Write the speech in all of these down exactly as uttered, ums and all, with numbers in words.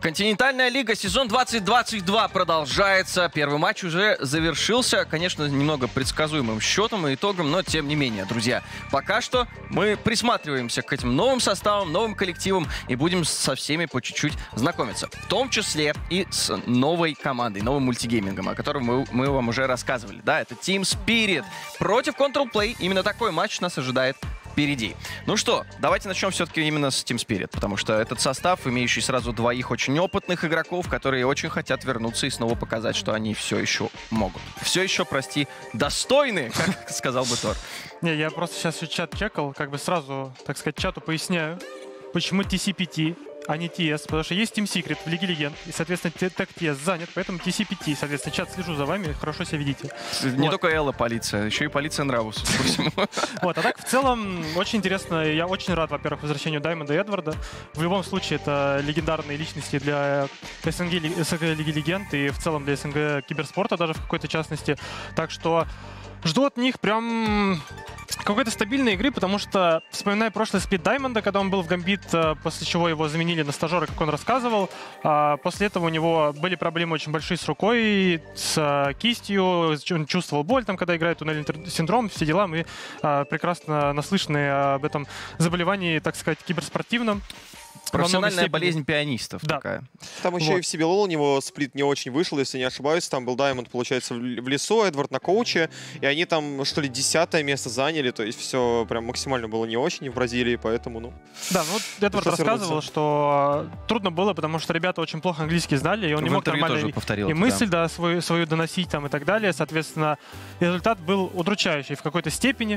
Континентальная лига, сезон двадцать двадцать два продолжается. Первый матч уже завершился. Конечно, немного предсказуемым счетом и итогом, но тем не менее, друзья. Пока что мы присматриваемся к этим новым составам, новым коллективам и будем со всеми по чуть-чуть знакомиться. В том числе и с новой командой, новым мультигеймингом, о котором мы, мы вам уже рассказывали. Да, это Team Spirit против Control Play. Именно такой матч нас ожидает впереди. Ну что, давайте начнем все-таки именно с Team Spirit, потому что этот состав, имеющий сразу двоих очень опытных игроков, которые очень хотят вернуться и снова показать, что они все еще могут. Все еще, прости, достойны, как сказал бы Тор. Не, я просто сейчас чат чекал, как бы сразу, так сказать, чату поясняю, почему ти си пи ти, а не ти эс, потому что есть Team Secret в Лиге Легенд, и, соответственно, тег ти эс занят, поэтому ти си пи ти, соответственно, чат, слежу за вами, хорошо себя ведите. Не вот. только Элла полиция, еще и полиция нравов, судя по всему. Вот, а так, в целом, очень интересно, я очень рад, во-первых, возвращению Даймонда и Эдварда. В любом случае, это легендарные личности для СНГ, СНГ Лиги Легенд и в целом для СНГ киберспорта даже в какой-то частности. Так что жду от них прям какой-то стабильной игры, потому что, вспоминая прошлый сплит Даймонда, когда он был в Гамбит, после чего его заменили на стажера, как он рассказывал, после этого у него были проблемы очень большие с рукой, с кистью, он чувствовал боль, там, когда играет туннельный синдром, все дела, мы прекрасно наслышаны об этом заболевании, так сказать, киберспортивном. Профессиональная болезнь пианистов да. такая. Там еще вот. и в си би лол у него сплит не очень вышел, если не ошибаюсь. Там был Даймонд, получается, в лесу, Эдвард на коуче. И они там, что ли, десятое место заняли. То есть все прям максимально было не очень в Бразилии, поэтому, ну... Да, ну вот Эдвард рассказывал, вернуться. что трудно было, потому что ребята очень плохо английский знали, и он в не мог нормально и, и мысль да. Да, свою, свою доносить там и так далее. Соответственно, результат был удручающий в какой-то степени.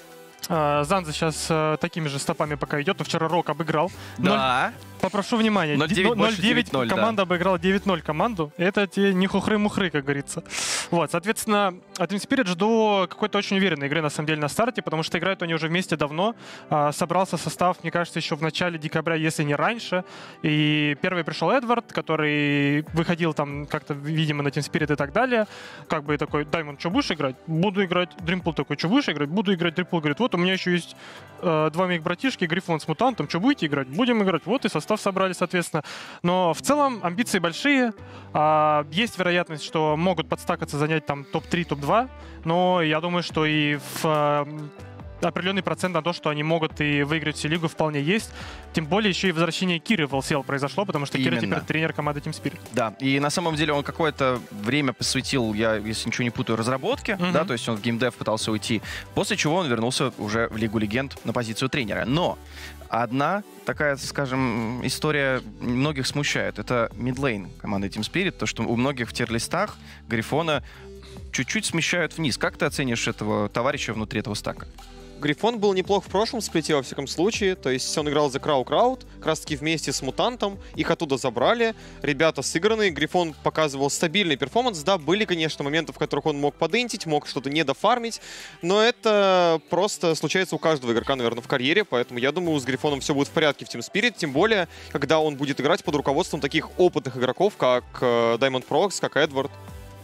Занза сейчас uh, такими же стопами пока идет, но вчера Рок обыграл. Да. ноль, попрошу внимания. ноль девять команда да. обыграла девять ноль команду. Это те не хухры-мухры, как говорится. Вот, соответственно, от Team Spirit жду какой-то очень уверенной игры, на самом деле, на старте, потому что играют они уже вместе давно. Uh, собрался состав, мне кажется, еще в начале декабря, если не раньше. И первый пришел Эдвард, который выходил там как-то, видимо, на Team Spirit и так далее. Как бы такой: Даймонд, что будешь играть? Буду играть. Дримпл такой: что будешь играть? Буду играть. Дримпл говорит: вот у меня еще есть э, два моих братишки, Грифон с Мутантом, что будете играть? Будем играть. Вот и состав собрали, соответственно. Но в целом амбиции большие. Э, есть вероятность, что могут подстакаться, занять там топ три, топ два, но я думаю, что и в... Э, определенный процент на то, что они могут и выиграть всю лигу, вполне есть. Тем более еще и возвращение Киры в эл си эл произошло, потому что Кира теперь тренер команды Team Spirit. Да, и на самом деле он какое-то время посвятил, я, если ничего не путаю, разработке, mm-hmm. да, то есть он в геймдев пытался уйти, после чего он вернулся уже в Лигу Легенд на позицию тренера. Но одна такая, скажем, история многих смущает. Это мидлейн команды Team Spirit, то, что у многих в тир-листах Грифона чуть-чуть смещают вниз. Как ты оценишь этого товарища внутри этого стака? Грифон был неплох в прошлом сплите, во всяком случае. То есть он играл за Крау-Крауд, как раз таки вместе с Мутантом. Их оттуда забрали. Ребята сыгранные. Грифон показывал стабильный перформанс. Да, были, конечно, моменты, в которых он мог подентить, мог что-то недофармить. Но это просто случается у каждого игрока, наверное, в карьере. Поэтому я думаю, с Грифоном все будет в порядке в Team Spirit. Тем более, когда он будет играть под руководством таких опытных игроков, как Diamond Prox, как Эдвард.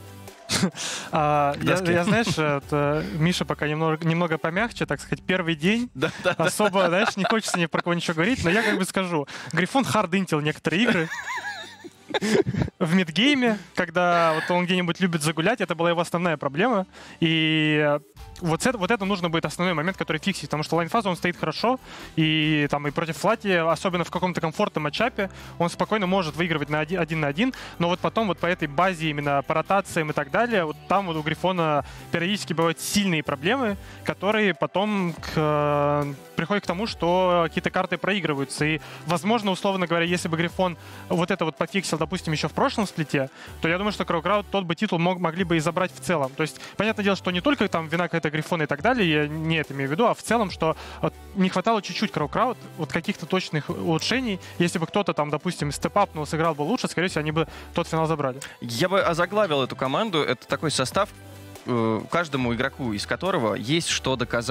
а, я, я, знаешь, это, Миша пока немного, немного помягче, так сказать, первый день. Да, да, особо, да. знаешь, не хочется ни про кого ничего говорить, но я как бы скажу. Грифон хардинтил некоторые игры. В мидгейме, когда вот он где-нибудь любит загулять, это была его основная проблема. И вот это, вот это нужно будет основной момент, который фиксит, потому что лайнфаза он стоит хорошо, и там и против Флати, особенно в каком-то комфортном матчапе, он спокойно может выигрывать на один, один на один, но вот потом вот по этой базе, именно по ротациям и так далее, вот там вот у Грифона периодически бывают сильные проблемы, которые потом к, приходят к тому, что какие-то карты проигрываются. И, возможно, условно говоря, если бы Грифон вот это вот пофиксил, допустим, еще в прошлом сплите, то я думаю, что Крау-Крауд тот бы титул мог, могли бы и забрать в целом. То есть, понятное дело, что не только там вина какая-то Грифона и так далее, я не это имею в виду, а в целом, что вот, не хватало чуть-чуть Крау-Крауд, вот каких-то точных улучшений. Если бы кто-то там, допустим, степ-апнул, сыграл бы лучше, скорее всего, они бы тот финал забрали. Я бы озаглавил эту команду. Это такой состав, каждому игроку из которого есть что доказать.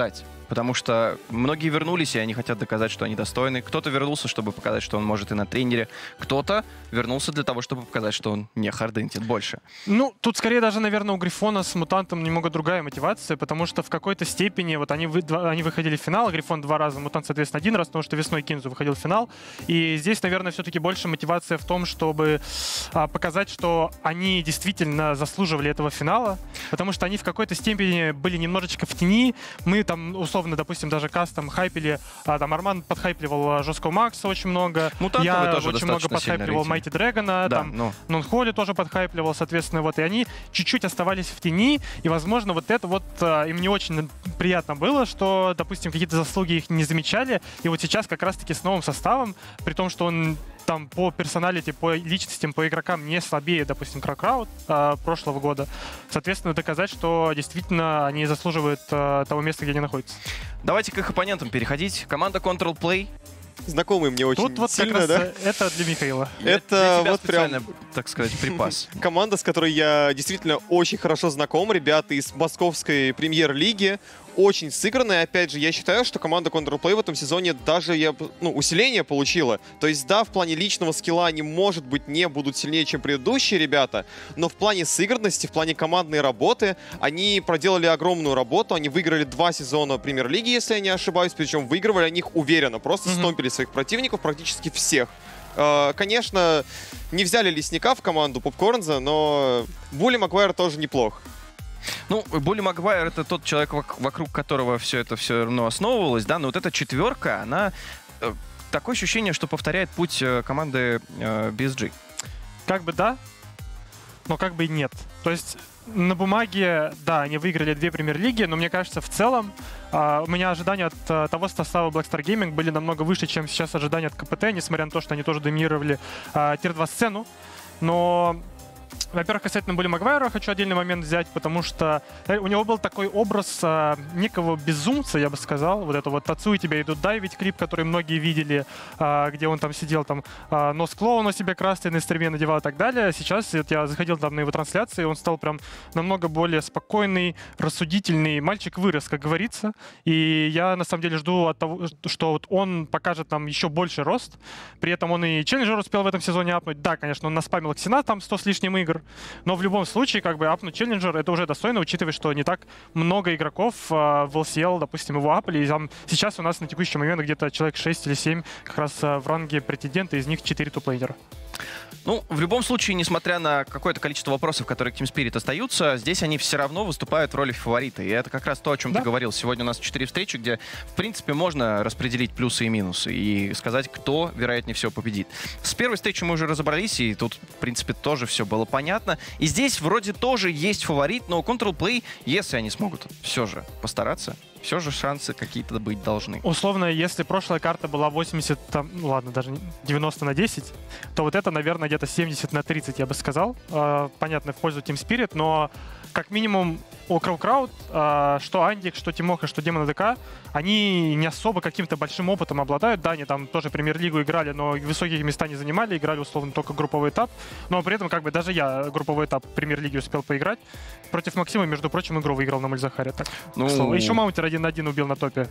Потому что многие вернулись, и они хотят доказать, что они достойны. Кто-то вернулся, чтобы показать, что он может и на тренере. Кто-то вернулся для того, чтобы показать, что он не хардентит больше. Ну, тут скорее даже, наверное, у Грифона с Мутантом немного другая мотивация, потому что в какой-то степени вот они, вы, два, они выходили в финал, Грифон два раза, Мутант, соответственно, один раз, потому что весной Кинзу выходил в финал. И здесь, наверное, все-таки больше мотивация в том, чтобы а, показать, что они действительно заслуживали этого финала, потому что они в какой-то степени были немножечко в тени. Мы там, условно, допустим, даже кастом хайпили, а, там Арман подхайпливал жесткого Макса очень много. Мутантовый Я тоже очень много подхайпливал Майти Дрэгона, да, там ну. Нонхоли тоже подхайпливал, соответственно, вот, и они чуть-чуть оставались в тени, и, возможно, вот это вот а, им не очень приятно было, что, допустим, какие-то заслуги их не замечали, и вот сейчас как раз-таки с новым составом, при том, что он там по персоналити, по личностям, по игрокам не слабее, допустим, Краукраут э, прошлого года. Соответственно, доказать, что действительно они заслуживают э, того места, где они находятся. Давайте к их оппонентам переходить. Команда Control Play. Знакомый мне очень Тут вот сильно, как раз да? это для Михаила. Это вот вот прям, так сказать, припас. команда, с которой я действительно очень хорошо знаком. Ребята из московской премьер-лиги. Очень сыгранная. Опять же, я считаю, что команда Counterplay в этом сезоне даже я, ну, усиление получила. То есть, да, в плане личного скилла они, может быть, не будут сильнее, чем предыдущие ребята, но в плане сыгранности, в плане командной работы они проделали огромную работу. Они выиграли два сезона премьер-лиги, если я не ошибаюсь, причем выигрывали они их уверенно. Просто mm-hmm. стомпили своих противников практически всех. Конечно, не взяли Лесника в команду Попкорнза, но Булли Магуайр тоже неплох. Ну, Булли Магуайр — это тот человек, вокруг которого все это все равно основывалось, да, но вот эта четверка, она... Такое ощущение, что повторяет путь команды би эс джи. Как бы да, но как бы и нет. То есть на бумаге, да, они выиграли две премьер-лиги, но мне кажется, в целом Uh, у меня ожидания от uh, того состава Black Star Gaming были намного выше, чем сейчас ожидания от ка пи ти, несмотря на то, что они тоже доминировали uh, тир два сцену. Но, во-первых, касательно Булли Магуайра хочу отдельный момент взять, потому что у него был такой образ а, некого безумца, я бы сказал. Вот это вот «Тацуи, тебя идут дайвить» клип, который многие видели, а, где он там сидел, там а, нос клоуна себе красный на стриме надевал и так далее. Сейчас вот, я заходил там на его трансляции, он стал прям намного более спокойный, рассудительный. Мальчик вырос, как говорится. И я на самом деле жду от того, что вот он покажет нам еще больше рост. При этом он и челленджер успел в этом сезоне апнуть. Да, конечно, он наспамил Ксена там сто с лишним игр. Но в любом случае, как бы, апнуть челленджер — это уже достойно, учитывая, что не так много игроков э, в эл си эл, допустим, его апали. И там сейчас у нас на текущий момент где-то человек шесть или семь как раз э, в ранге претендента, из них четыре туплейнера. Ну, в любом случае, несмотря на какое-то количество вопросов, которые к Team Spirit остаются, здесь они все равно выступают в роли фаворита. И это как раз то, о чем да. ты говорил. Сегодня у нас четыре встречи, где, в принципе, можно распределить плюсы и минусы и сказать, кто, вероятнее всего, победит. С первой встречи мы уже разобрались, и тут, в принципе, тоже все было понятно. И здесь вроде тоже есть фаворит, но у Control Play, если они смогут все же постараться, все же шансы какие-то быть должны. Условно, если прошлая карта была восемьдесят, там, ну ладно, даже девяносто на десять, то вот это, наверное, где-то семьдесят на тридцать, я бы сказал. Э, понятно, в пользу Team Spirit, но как минимум у Краукраут, э, что Андик, что Тимоха, что Демон ДК, они не особо каким-то большим опытом обладают. Да, они там тоже премьер-лигу играли, но высокие места не занимали, играли условно только групповой этап. Но при этом, как бы, даже я групповой этап премьер-лиги успел поиграть. Против Максима, между прочим, игру выиграл на Мальзахаре. Так, ну... Еще Маунтер один на один убил на топе.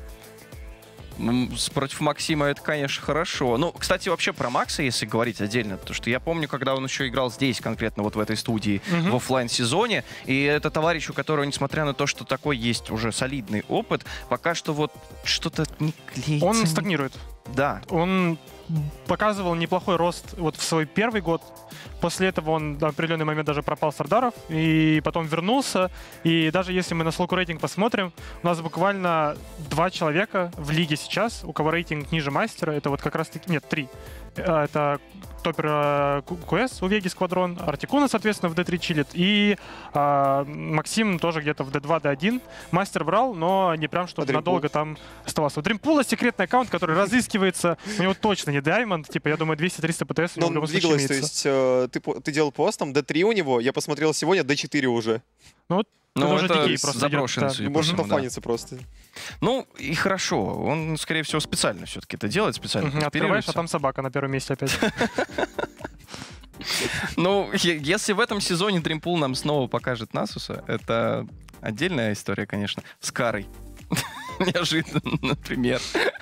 Против Максима это, конечно, хорошо. Ну, кстати, вообще про Макса, если говорить отдельно, потому что я помню, когда он еще играл здесь, конкретно вот в этой студии, mm-hmm. в оффлайн-сезоне, и это товарищ, у которого, несмотря на то, что такой есть уже солидный опыт, пока что вот что-то не клеится. Он стагнирует. Да. Он показывал неплохой рост вот в свой первый год. После этого он в определенный момент даже пропал с радаров, и потом вернулся. И даже если мы на слоку рейтинг посмотрим, у нас буквально два человека в лиге сейчас, у кого рейтинг ниже мастера. Это вот как раз таки... Нет, три. Это топпер КС у Веги Сквадрон, Артикуна, соответственно, в ди три чилит, и а, Максим тоже где-то в ди два, ди один. Мастер брал, но не прям, что надолго там оставался. У Дримпула секретный аккаунт, который разыскивается, у него точно не Diamond, типа, я думаю, двести-триста пэ тэ эс у него в любом случае имеется. То есть э, ты, ты делал пост, там ди три у него, я посмотрел сегодня, ди четыре уже. Ну вот. Ну, это, это уже просто заброшенный, идет, да. Можно пофаниться да. просто. Ну, и хорошо. Он, скорее всего, специально все-таки это делает, специально угу, открываешь, а там собака на первом месте опять. Ну, если в этом сезоне Дримпул нам снова покажет Насуса, это отдельная история, конечно, с Карой. Неожиданно, например.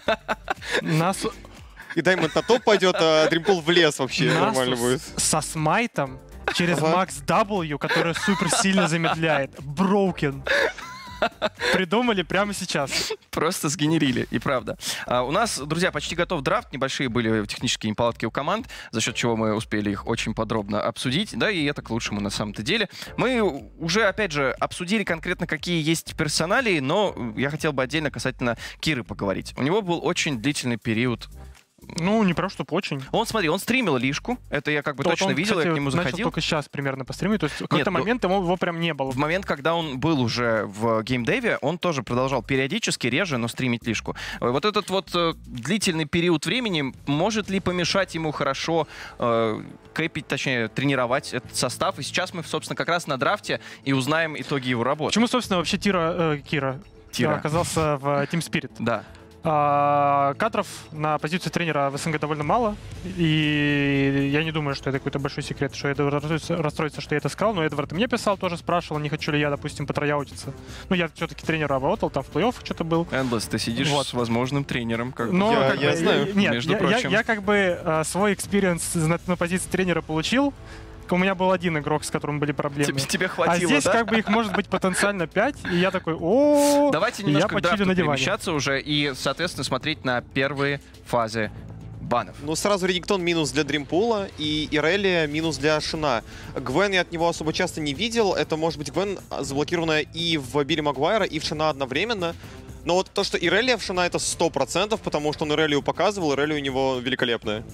Нас, И Даймонд на топ пойдет, а Дримпул в лес вообще нормально нас будет. со смайтом через Ага. Макс W, который супер сильно замедляет. Broken. Придумали прямо сейчас. Просто сгенерили, и правда. А, у нас, друзья, почти готов драфт. Небольшие были технические неполадки у команд, за счет чего мы успели их очень подробно обсудить. Да, и это к лучшему на самом-то деле. Мы уже, опять же, обсудили конкретно, какие есть персоналии, но я хотел бы отдельно касательно Киры поговорить. У него был очень длительный период. Ну, не прям, чтобы очень. Он, смотри, он стримил лишку. Это я как бы Вот точно он, видел, кстати, я к нему начал заходил. только сейчас примерно по стриму. То есть в какой-то ну, момент ему, его прям не было. В момент, когда он был уже в геймдеве, он тоже продолжал периодически, реже, но стримить лишку. Э, Вот этот вот э, длительный период времени может ли помешать ему хорошо э, кэпить, точнее, тренировать этот состав? И сейчас мы, собственно, как раз на драфте и узнаем итоги его работы. Почему, собственно, вообще Тира, э, Кира, Тира. оказался в Team Spirit? Да. А, кадров на позицию тренера в СНГ довольно мало, и я не думаю, что это какой-то большой секрет, что Эдвард расстроится, расстроится, что я это сказал, но Эдвард и мне писал, тоже спрашивал, не хочу ли я, допустим, потрояутиться. Ну, я все-таки тренером работал, там в плей-офф что-то был. Эндлесс, ты сидишь Вот. с возможным тренером. Как бы. Но, Я- как я бы, знаю, Нет, между я, я- прочим. я как бы э, свой экспириенс на, на позиции тренера получил. У меня был один игрок, с которым были проблемы. Тебе, тебе А хватило, здесь да? как бы их может быть потенциально пять, и я такой, о Давайте и я немножко к почилю драфту на диване. перемещаться уже и, соответственно, смотреть на первые фазы банов. Ну, сразу Редиктон минус для Дримпула и Ирелия минус для Шина. Гвен я от него особо часто не видел. Это может быть Гвен заблокированная и в Билли Магуайра, и в Шина одновременно. Но вот то, что Ирелия в Шина, это сто процентов, потому что он Ирелию показывал, Ирелия у него великолепная.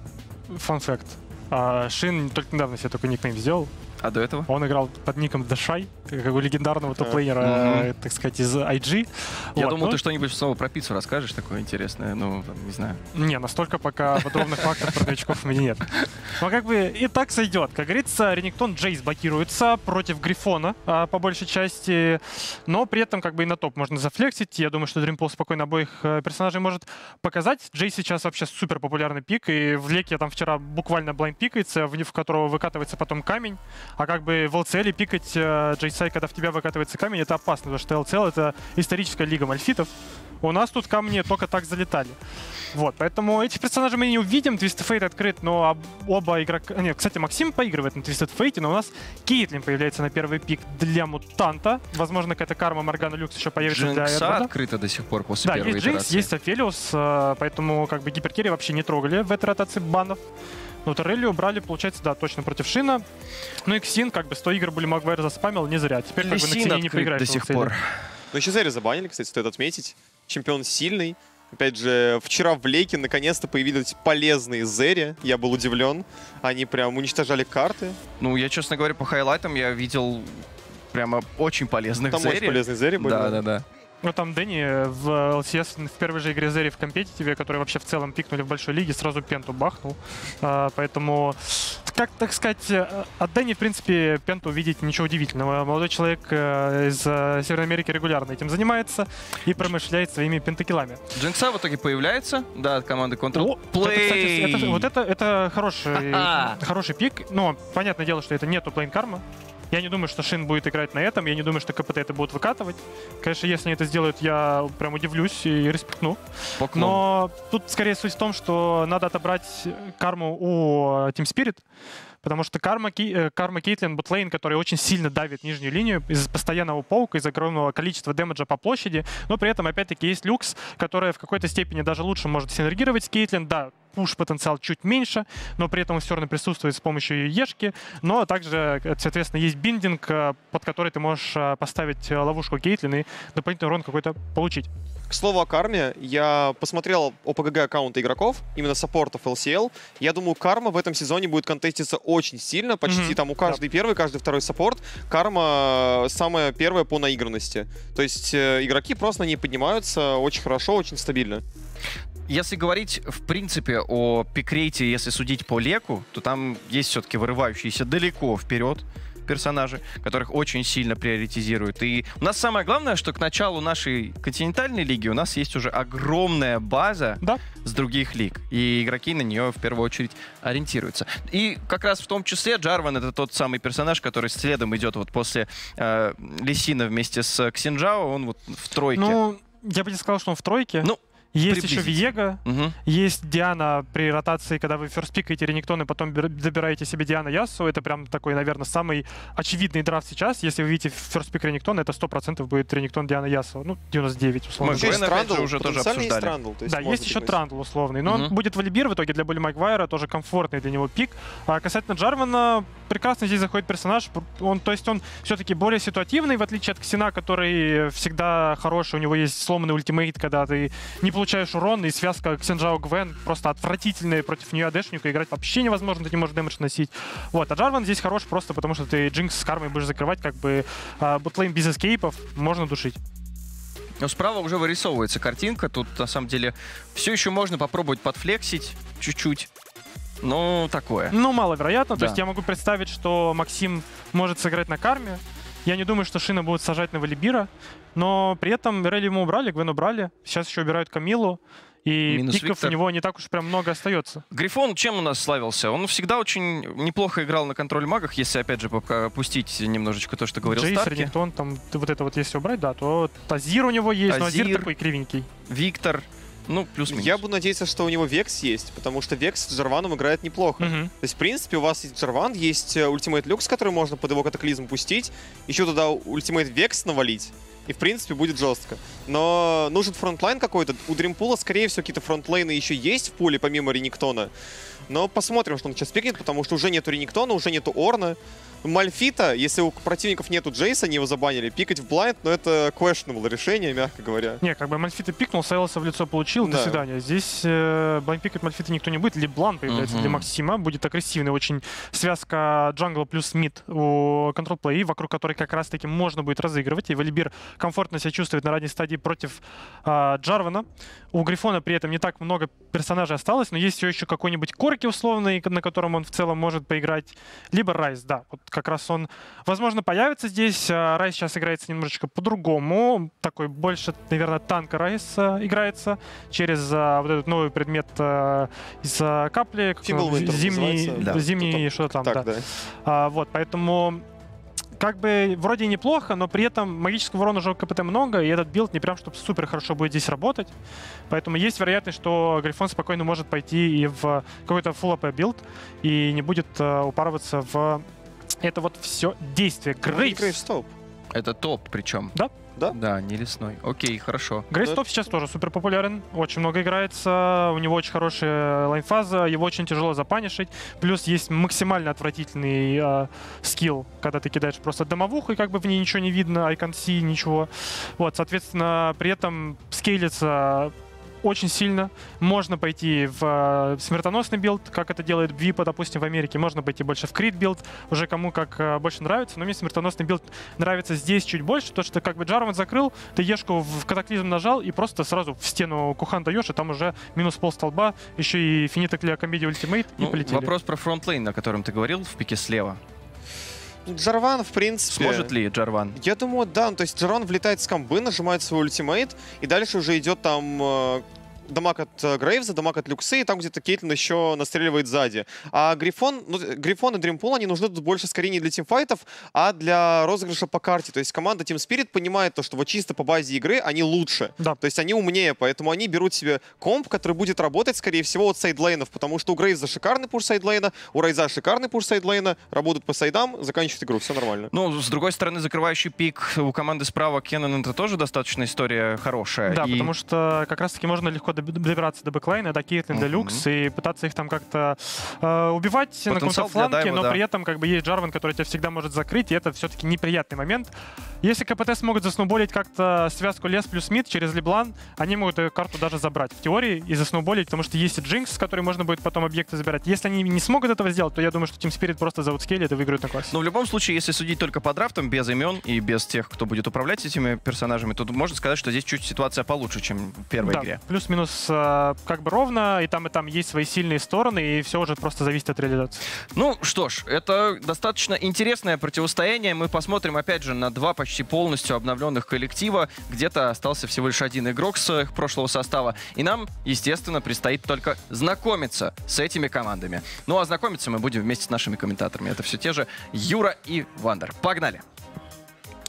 Фан факт. А, Шин только недавно себе такой никнейм сделал. А до этого? Он играл под ником Дашай, как у легендарного топ-плейнера, Мгм. э, так сказать, из ай джи. Я Вот, думал, ну, ты что-нибудь снова про пиццу расскажешь, такое интересное, ну, там, не знаю. Не, настолько пока подробных фактов про новичков у меня нет. Но как бы и так сойдет. Как говорится, Рениктон Джейс блокируется против Грифона а, по большей части, но при этом как бы и на топ можно зафлексить. Я думаю, что Дримпул спокойно обоих э, персонажей может показать. Джейс сейчас вообще супер популярный пик, и в леке там вчера буквально блайнд пикается, в, в которого выкатывается потом камень. А как бы в эл си эл пикать э, Джейсай, когда в тебя выкатывается камень, это опасно, потому что эл си эл это историческая лига мальфитов. У нас тут камни только так залетали. Вот, поэтому этих персонажей мы не увидим. Twisted Fate открыт, но об- оба игрока... Нет, кстати, Максим поигрывает на Twisted Fate, но у нас Кейтлин появляется на первый пик для мутанта. Возможно, какая-то карма Моргана Люкс еще появится для Джинкса Эдварда. открыта до сих пор после Да, первой есть Джейс, итерации. есть Офелиус, э, поэтому как бы гиперкерри вообще не трогали в этой ротации банов. Ну, Торелью брали, получается, да, точно против Шина. Ну и Ксин, как бы сто игр были Магуайр заспамил, не зря. Теперь как бы на Лисин Ксине не открыт поиграешь до в сих эл си эл. пор. Ну, еще Зери забанили, кстати, стоит отметить. Чемпион сильный. Опять же, вчера в Леке наконец-то появились полезные Зери. Я был удивлен. Они прям уничтожали карты. Ну, я, честно говоря, по хайлайтам я видел прямо очень полезных Там очень Зери. полезные Зери были. Да, да, да. Ну, там Дэнни в эл си эс в первой же игре Зери в компетитиве, которые вообще в целом пикнули в большой лиге, сразу Пенту бахнул. А, поэтому, как так сказать, э, от Дэнни, в принципе, Пенту увидеть ничего удивительного. Молодой человек э, из э, Северной Америки регулярно этим занимается и промышляет своими пентакилами. Джинкса в итоге появляется, да, от команды Control. О, это, кстати, это- вот это, это хороший, Ха-ха. хороший пик. Но понятное дело, что это нету плейн карма. Я не думаю, что Шин будет играть на этом. Я не думаю, что КПТ это будут выкатывать. Конечно, если они это сделают, я прям удивлюсь и респектну. Поклон. Но тут скорее суть в том, что надо отобрать карму у э, Team Spirit. Потому что карма, Ки- э, карма Кейтлин ботлейн, который очень сильно давит нижнюю линию из постоянного паука, из огромного количества дэмэджа по площади. Но при этом, опять-таки, есть люкс, которая в какой-то степени даже лучше может синергировать с Кейтлин. Да, пуш-потенциал чуть меньше, но при этом он все равно присутствует с помощью ее ешки. Но также, э, соответственно, есть биндинг, э, под который ты можешь э, поставить э, ловушку Кейтлин и дополнительный урон какой-то получить. К слову о карме, я посмотрел ОПГГ аккаунты игроков, именно саппортов эл си эл. Я думаю, карма в этом сезоне будет контеститься очень сильно. Почти Мгм. там у каждый первый, каждый второй саппорт. Карма самая первая по наигранности. То есть э, игроки просто на ней поднимаются очень хорошо, очень стабильно. Если говорить, в принципе, о пикрейте, если судить по леку, то там есть все-таки вырывающиеся далеко вперед персонажи, которых очень сильно приоритизируют. И у нас самое главное, что к началу нашей континентальной лиги у нас есть уже огромная база Да. с других лиг, и игроки на нее в первую очередь ориентируются. И как раз в том числе Джарван — это тот самый персонаж, который следом идет вот после э, Лисина вместе с Ксинджао, он вот в тройке. Ну, Я бы не сказал, что он в тройке. Ну, есть еще Виега, угу. есть Диана при ротации, когда вы ферстпикаете Рениктон и потом забираете себе Диана Ясу. Это прям такой, наверное, самый очевидный драфт сейчас. Если вы видите ферстпик Рениктон, это сто процентов будет Рениктон Диана Ясу. Ну, девяносто девять условно. Еще есть Трандл, уже тоже обсуждали. Есть Трандл, то есть да, есть еще быть. Трандл условный. Но угу. он будет Валибир в итоге для Булли Магуайра, тоже комфортный для него пик. А касательно Джарвана, прекрасно здесь заходит персонаж. Он, то есть он все-таки более ситуативный, в отличие от Ксена, который всегда хороший. У него есть сломанный ультимейт, когда ты не получаешь урон, и связка Ксенжао Гвен просто отвратительная, против нее АДшника играть вообще невозможно, ты не можешь дэмэдж носить. Вот, а Джарван здесь хорош просто потому, что ты Джинкс с кармой будешь закрывать, как бы а, ботлейн без эскейпов можно душить. Но справа уже вырисовывается картинка, тут на самом деле все еще можно попробовать подфлексить чуть-чуть. Ну, такое. Ну, маловероятно. Да. То есть я могу представить, что Максим может сыграть на карме. Я не думаю, что Шина будет сажать на Валибира. Но при этом Релли ему убрали, Гвен убрали. Сейчас еще убирают Камилу. И Минус пиков Виктор. у него не так уж прям много остается. Грифон чем у нас славился? Он всегда очень неплохо играл на контроль-магах, если, опять же, пока опустить немножечко то, что говорил Джейс, Старки. Рениктон, там вот это вот если убрать, да, то Азир у него есть, но Азир Азир. такой кривенький. Виктор. Ну, плюс-минус. Я буду надеяться, что у него Векс есть, потому что Векс с Джарваном играет неплохо. Мгм. То есть, в принципе, у вас есть Джарван, есть ультимейт Люкс, который можно под его катаклизм пустить, еще туда ультимейт Векс навалить, и, в принципе, будет жестко. Но нужен фронтлайн какой-то. У Дримпула, скорее всего, какие-то фронтлайны еще есть в пуле, помимо Рениктона. Но посмотрим, что он сейчас пикнет, потому что уже нету Рениктона, уже нету Орна. Мальфита, если у противников нету Джейса, они его забанили, пикать в блайнд, но это questionable решение, мягко говоря. Не, как бы Мальфита пикнул, Сайлоса в лицо получил, до Да. свидания. Здесь э, блайнд пикать Мальфита никто не будет, Леблан появляется Мгм. для Максима, будет агрессивный очень связка джангла плюс мид у контрол-плей, вокруг которой как раз-таки можно будет разыгрывать, и Валибир комфортно себя чувствует на ранней стадии против э, Джарвана. У Грифона при этом не так много персонажей осталось, но есть все еще какой-нибудь Корки условный, на котором он в целом может поиграть, либо Райс, да, вот как раз он, возможно, появится здесь. А Райс сейчас играется немножечко по-другому. Такой больше, наверное, танка Райс а, играется через а, вот этот новый предмет а, из а, капли. как Фимбл он, Винтер зимний, называется. Да. зимний что-то там, Так, да. да. А, вот, поэтому как бы вроде и неплохо, но при этом магического урона уже у КПТ много, и этот билд не прям чтобы супер хорошо будет здесь работать. Поэтому есть вероятность, что Грифон спокойно может пойти и в какой-то full эй пи билд, и не будет а, упарываться в это вот все действие. Грейвс. Грейвс топ. Это топ причем. Да? Да? Да, не лесной. Окей, хорошо. Грейвс Да. топ сейчас тоже супер популярен. Очень много играется. У него очень хорошая лайнфаза. Его очень тяжело запанишить. Плюс есть максимально отвратительный э, скилл, когда ты кидаешь просто домовуху, и как бы в ней ничего не видно, I can't see, ничего. Вот, соответственно, при этом скейлится очень сильно. Можно пойти в э, смертоносный билд, как это делает Випа, допустим, в Америке. Можно пойти больше в крит билд, уже кому как э, больше нравится. Но мне смертоносный билд нравится здесь чуть больше, то что как бы Джарван закрыл, ты Ешку в катаклизм нажал и просто сразу в стену Кухан даешь, и там уже минус пол столба, еще и финита Клео Комедия ультимейт, и Ну, полетели. вопрос про фронтлейн, о котором ты говорил, в пике слева. Джарван, в принципе... Сможет ли Джарван? Я думаю, да. Ну, то есть Джарван влетает с комбы, нажимает свой ультимейт, и дальше уже идет там... э, дамаг от э, Грейвза, дамаг от Люксы, и там где-то Кейтлин еще настреливает сзади. А Грифон, ну, Грифон и Дримпул, они нужны тут больше скорее не для тимфайтов, а для розыгрыша по карте. То есть команда Team Spirit понимает то, что вот чисто по базе игры они лучше. Да. То есть они умнее, поэтому они берут себе комп, который будет работать, скорее всего, от сайдлейнов, потому что у Грейвза шикарный пуш сайдлейна, у Райза шикарный пуш сайдлейна, работают по сайдам, заканчивают игру, все нормально. Ну, с другой стороны, закрывающий пик у команды справа Кеннон — это тоже достаточно история хорошая. Да, И- потому что как раз-таки можно легко доб- добираться до бэклайна, до Кейтлин, до Мгм. Люкс, и пытаться их там как-то э, убивать на Потенциал каком-то для фланге, дайва, но да. при этом как бы есть Джарван, который тебя всегда может закрыть, и это все-таки неприятный момент. Если КПТ смогут засноуболить как-то связку лес плюс мид через Леблан, они могут эту карту даже забрать в теории и засноуболить, потому что есть и Джинкс, с которой можно будет потом объекты забирать. Если они не смогут этого сделать, то я думаю, что Team Spirit просто заутскейлит и выиграют на классе. Но в любом случае, если судить только по драфтам, без имен и без тех, кто будет управлять этими персонажами, то можно сказать, что здесь чуть ситуация получше, чем в первой Да, игре. плюс-минус э, как бы ровно, и там и там есть свои сильные стороны, и все уже просто зависит от реализации. Ну что ж, это достаточно интересное противостояние. Мы посмотрим, опять же, на два почти полностью обновленных коллектива. Где-то остался всего лишь один игрок с их прошлого состава. И нам, естественно, предстоит только знакомиться с этими командами. Ну а знакомиться мы будем вместе с нашими комментаторами. Это все те же Юра и Вандер. Погнали!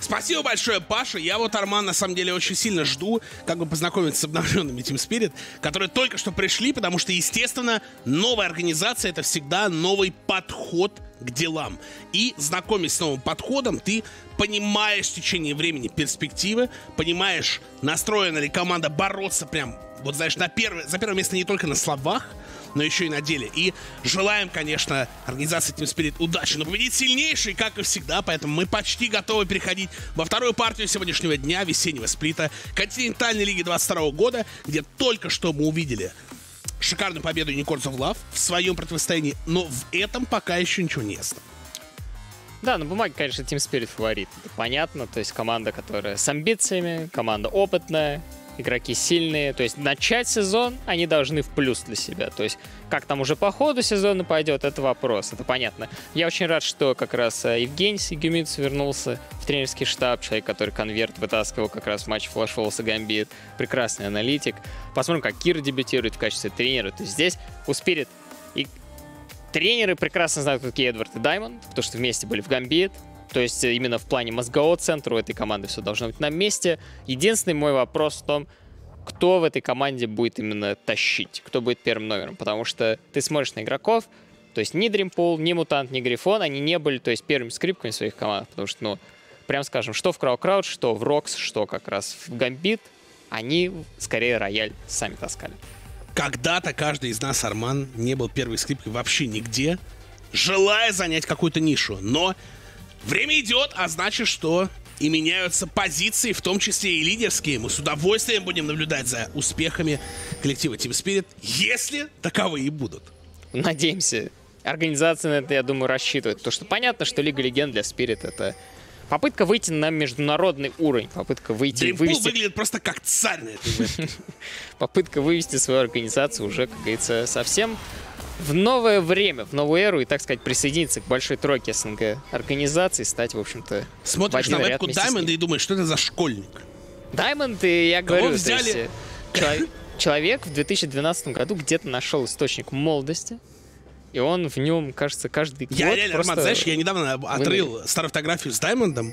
Спасибо большое, Паша. Я вот, Арман, на самом деле очень сильно жду, как бы познакомиться с обновленными Team Spirit, которые только что пришли, потому что, естественно, новая организация — это всегда новый подход к делам. И, знакомясь с новым подходом, ты понимаешь в течение времени перспективы, понимаешь, настроена ли команда бороться прям, вот знаешь, на первое, за первое место не только на словах, но еще и на деле. И желаем, конечно, организации Team Spirit удачи, но победить сильнейший, как и всегда, поэтому мы почти готовы переходить во вторую партию сегодняшнего дня, весеннего сплита континентальной лиги двадцать второго года, где только что мы увидели шикарную победу Unicorns of Love в своем противостоянии, но в этом пока еще ничего не ясно. Да, на бумаге, конечно, Team Spirit фаворит. Это понятно. То есть команда, которая с амбициями, команда опытная, игроки сильные. То есть начать сезон они должны в плюс для себя. То есть как там уже по ходу сезона пойдет, это вопрос. Это понятно. Я очень рад, что как раз Евгений Сигюмидзе вернулся в тренерский штаб. Человек, который конверт вытаскивал как раз в матче Flash Falls и Gambit. Прекрасный аналитик. Посмотрим, как Кира дебютирует в качестве тренера. То есть здесь у Spirit и тренеры прекрасно знают, кто такие Эдвард и Даймонд, потому что вместе были в Gambit. То есть именно в плане мозгового центра у этой команды все должно быть на месте. Единственный мой вопрос в том, кто в этой команде будет именно тащить, кто будет первым номером. Потому что ты смотришь на игроков, то есть ни Дримпул, ни Мутант, ни Грифон, они не были, то есть, первыми скрипками в своих командах. Потому что, ну, прям скажем, что в Крау-Крауд, что в Рокс, что как раз в Gambit, они скорее рояль сами таскали. Когда-то каждый из нас, Арман, не был первой скрипкой вообще нигде, желая занять какую-то нишу. Но время идет, а значит, что и меняются позиции, в том числе и лидерские. Мы с удовольствием будем наблюдать за успехами коллектива Team Spirit, если таковые и будут. Надеемся. Организация на это, я думаю, рассчитывает. Потому что понятно, что Лига Легенд для Spirit — это попытка выйти на международный уровень. Попытка выйти... Дримпул вывести... выглядит просто как царь на этой вебке. Попытка вывести свою организацию уже, как говорится, совсем в новое время, в новую эру, и, так сказать, присоединиться к большой тройке СНГ организаций, стать, в общем-то, смотришь в на один ряд вебку вместе с Даймонда ним. и думаешь, что это за школьник? Даймонд, и я Кого говорю, взяли? то есть, чело- человек в две тысячи двенадцатом году где-то нашел источник молодости, и он в нем, кажется, каждый Я год реально, просто... Арман, знаешь, я недавно отрыл старую фотографию с Даймондом,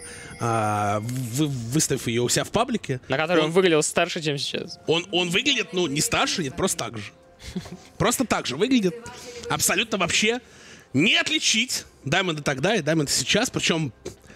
а, вы- выставив ее у себя в паблике. На которой он Он- выглядел старше, чем сейчас. Он, он выглядит, ну, не старше, нет, просто так же. Просто так же выглядит. Абсолютно вообще не отличить Даймонда тогда и Даймонда сейчас. Причем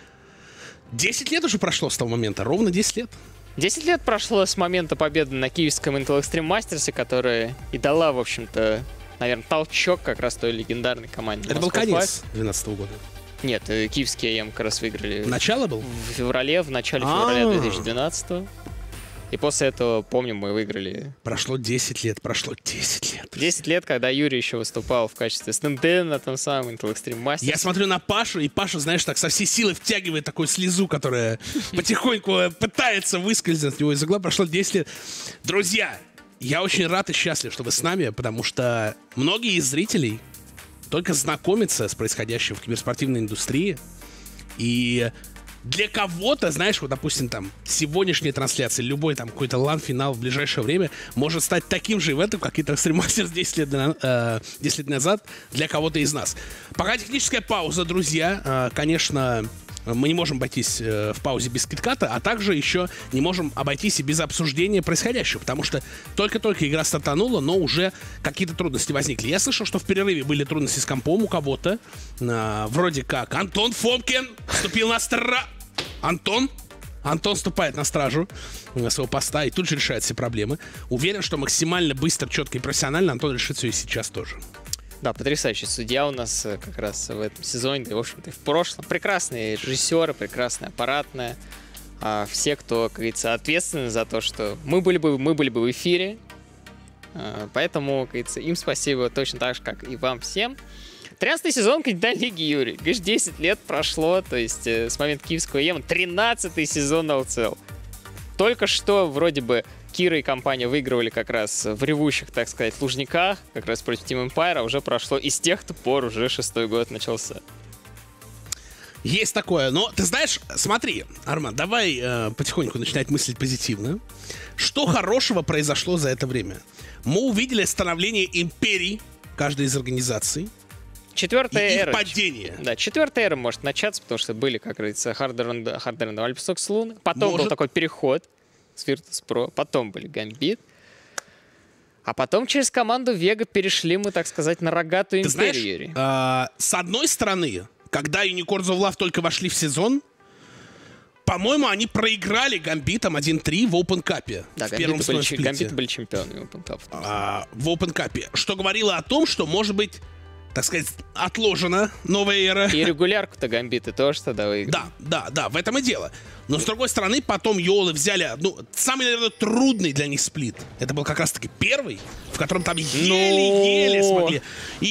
десять лет уже прошло с того момента. Ровно десять лет. Десять лет прошло с момента победы на киевском Intel Extreme Masters, которая и дала, в общем-то, наверное, толчок как раз той легендарной команде. Это был Moscow конец Five. двенадцатого года. Нет, э, киевский АЕМ как раз выиграли Начало был? в феврале, в начале А. февраля две тысячи двенадцатого. И после этого, помню, мы выиграли Прошло десять лет, прошло десять лет. десять лет, когда Юрий еще выступал в качестве стендена на том самом Intel Extreme Masters. Я смотрю на Пашу, и Паша, знаешь, так со всей силы втягивает такую слезу, которая потихоньку пытается выскользнуть от него из угла. Прошло десять лет. Друзья, я очень рад и счастлив, что вы с нами, потому что многие из зрителей только знакомятся с происходящим в киберспортивной индустрии. И для кого-то, знаешь, вот, допустим, там, сегодняшняя трансляция, любой там какой-то лан-финал в ближайшее время может стать таким же ивентом, как Intel Extreme Masters десять лет, на- э, десять лет назад для кого-то из нас. Пока техническая пауза, друзья. Э, конечно, мы не можем обойтись э, в паузе без китката, а также еще не можем обойтись и без обсуждения происходящего, потому что только-только игра стартанула, но уже какие-то трудности возникли. Я слышал, что в перерыве были трудности с компом у кого-то. Э, вроде как Антон Фомкин вступил на стра... Антон? Антон вступает на стражу своего поста и тут же решает все проблемы. Уверен, что максимально быстро, четко и профессионально Антон решит все и сейчас тоже. Да, потрясающий судья у нас э, как раз в этом сезоне, да и, в общем-то, и в прошлом. Прекрасные режиссеры, прекрасная аппаратная. А все, кто, как говорится, ответственны за то, что мы были бы, мы были бы в эфире. А, поэтому, как говорится, им спасибо точно так же, как и вам всем. тринадцатый сезон континентальной лиги, Юрий. Говоришь, десять лет прошло, то есть э, с момента киевского ЕМ. тринадцатый сезон эл си эл. Только что вроде бы Кира и компания выигрывали как раз в ревущих, так сказать, лужниках, как раз против Team Empire, а уже прошло и с тех пор уже шестой год начался. Есть такое. Но ты знаешь, смотри, Арман, давай э, потихоньку начинать мыслить позитивно. Что хорошего произошло за это время? Мы увидели становление империй каждой из организаций. четвертая и их эра. падение. Да, четвертая эра может начаться, потому что были, как говорится, Hard Random Альпсокс Лун. Потом Может. был такой переход с Virtus.pro. Потом были Гамбит. А потом через команду Вега перешли мы, так сказать, на рогатую Ты знаешь, империю. а, с одной стороны, когда Unicorns of Love только вошли в сезон, по-моему, они проиграли Гамбитам один три в Open Cup. Да, в первом Гамбиты были, сплите. Гамбиты были чемпионами Open Cup. А, в Open Cup. Что говорило о том, что, может быть, так сказать, отложена новая эра. И регулярку-то Гамбиты тоже тогда выиграли. Да, да, да, в этом и дело. Но, с другой стороны, потом Йолы взяли, ну, самый, наверное, трудный для них сплит. Это был как раз-таки первый, в котором там еле-еле Но... смогли.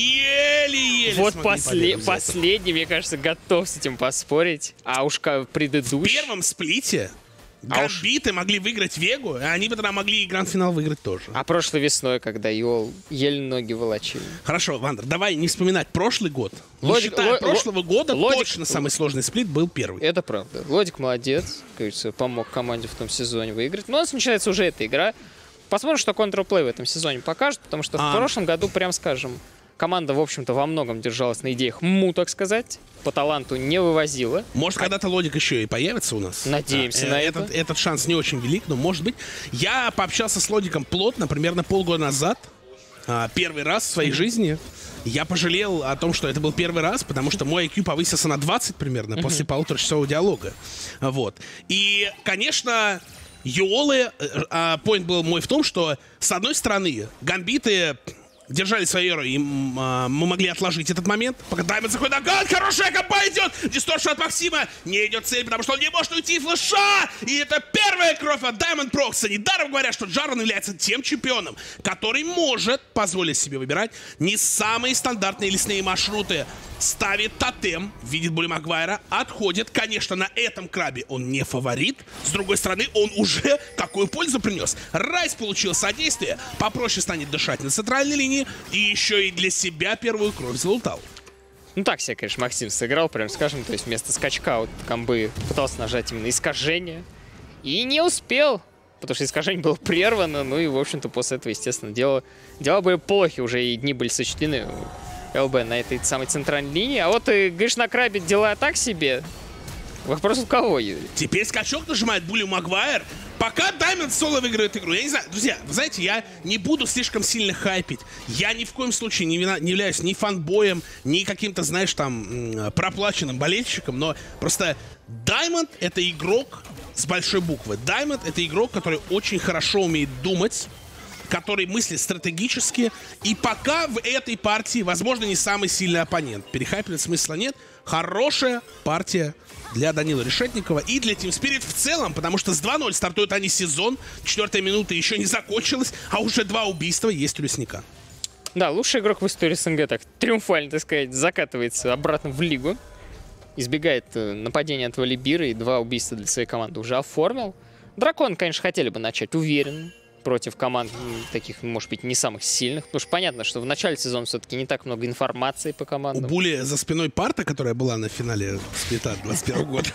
Еле-еле Вот смогли после... победу взять. последний, мне кажется, готов с этим поспорить. А уж как В предыдущий... первом сплите А уж- Гамбиты могли выиграть Вегу, и они бы тогда могли и гранд-финал выиграть тоже. А прошлой весной, когда Йол еле ноги волочили. Хорошо, Вандер, давай не вспоминать прошлый год. Не Лодик- считая ло- прошлого года, лодик- точно самый сложный сплит был первый. Это правда. Лодик молодец, как говорится, помог команде в том сезоне выиграть. Но у нас начинается уже эта игра. Посмотрим, что Control Play в этом сезоне покажет, потому что А. в прошлом году, прям скажем, команда, в общем-то, во многом держалась на идеях Му, так сказать. По таланту не вывозила. Может, когда-то Лодик еще и появится у нас. Надеемся А, на э, это. Этот, этот шанс не очень велик, но может быть. Я пообщался с Лодиком плотно, примерно полгода назад. а, Первый раз в своей жизни. Я пожалел о том, что это был первый раз, потому что мой ай кью повысился на двадцать примерно после полуторачасового диалога. Вот. И, конечно, Йолы, поинт был мой в том, что, с одной стороны, Гамбиты держали свою эру, и м, а, мы могли отложить этот момент. Пока Даймонд заходит на ган, хорошая компа идет! Дисторшн от Максима не идет цель, потому что он не может уйти флеша! И это первая кровь от Даймонд Прокса. Недаром говорят, что Джарон является тем чемпионом, который может позволить себе выбирать не самые стандартные лесные маршруты. Ставит тотем, видит Булли Магуайра, отходит. Конечно, на этом крабе он не фаворит. С другой стороны, он уже какую пользу принес. Райс получил содействие, попроще станет дышать на центральной линии, и еще и для себя первую кровь залутал. Ну так себе, конечно, Максим сыграл, прям скажем, то есть вместо скачка вот комбы пытался нажать именно искажение. И не успел, потому что искажение было прервано, ну и, в общем-то, после этого, естественно, дела, дела были плохи, уже и дни были сочтены у эл бэ на этой самой центральной линии. А вот ты говоришь, на крабе дела так себе. Вопрос у кого, Юрий? Теперь скачок нажимает Булли Магуайр. Пока Даймонд соло выиграет игру. Я не знаю, друзья, вы знаете, я не буду слишком сильно хайпить. Я ни в коем случае не, вина, не являюсь ни фанбоем, ни каким-то, знаешь, там, м, проплаченным болельщиком, но просто Даймонд — это игрок с большой буквы. Даймонд — это игрок, который очень хорошо умеет думать, который мыслит стратегически, и пока в этой партии, возможно, не самый сильный оппонент. Перехайпливать смысла нет. Хорошая партия для Данила Решетникова и для Team Spirit в целом, потому что с два ноль стартуют они сезон, четвертая минута еще не закончилась, а уже два убийства есть у Лесника. Да, лучший игрок в истории СНГ так триумфально, так сказать, закатывается обратно в лигу. Избегает э, нападения от Валибира и два убийства для своей команды уже оформил. Дракон, конечно, хотели бы начать уверенно против команд м, таких, может быть, не самых сильных. Потому что понятно, что в начале сезона все-таки не так много информации по У командам. Були за спиной парта, которая была на финале сплита двадцать первого года.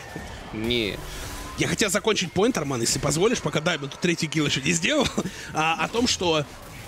Не. Я хотел закончить поинт, Арман, если позволишь, пока Даймонд третий килл еще не сделал, а, о том, что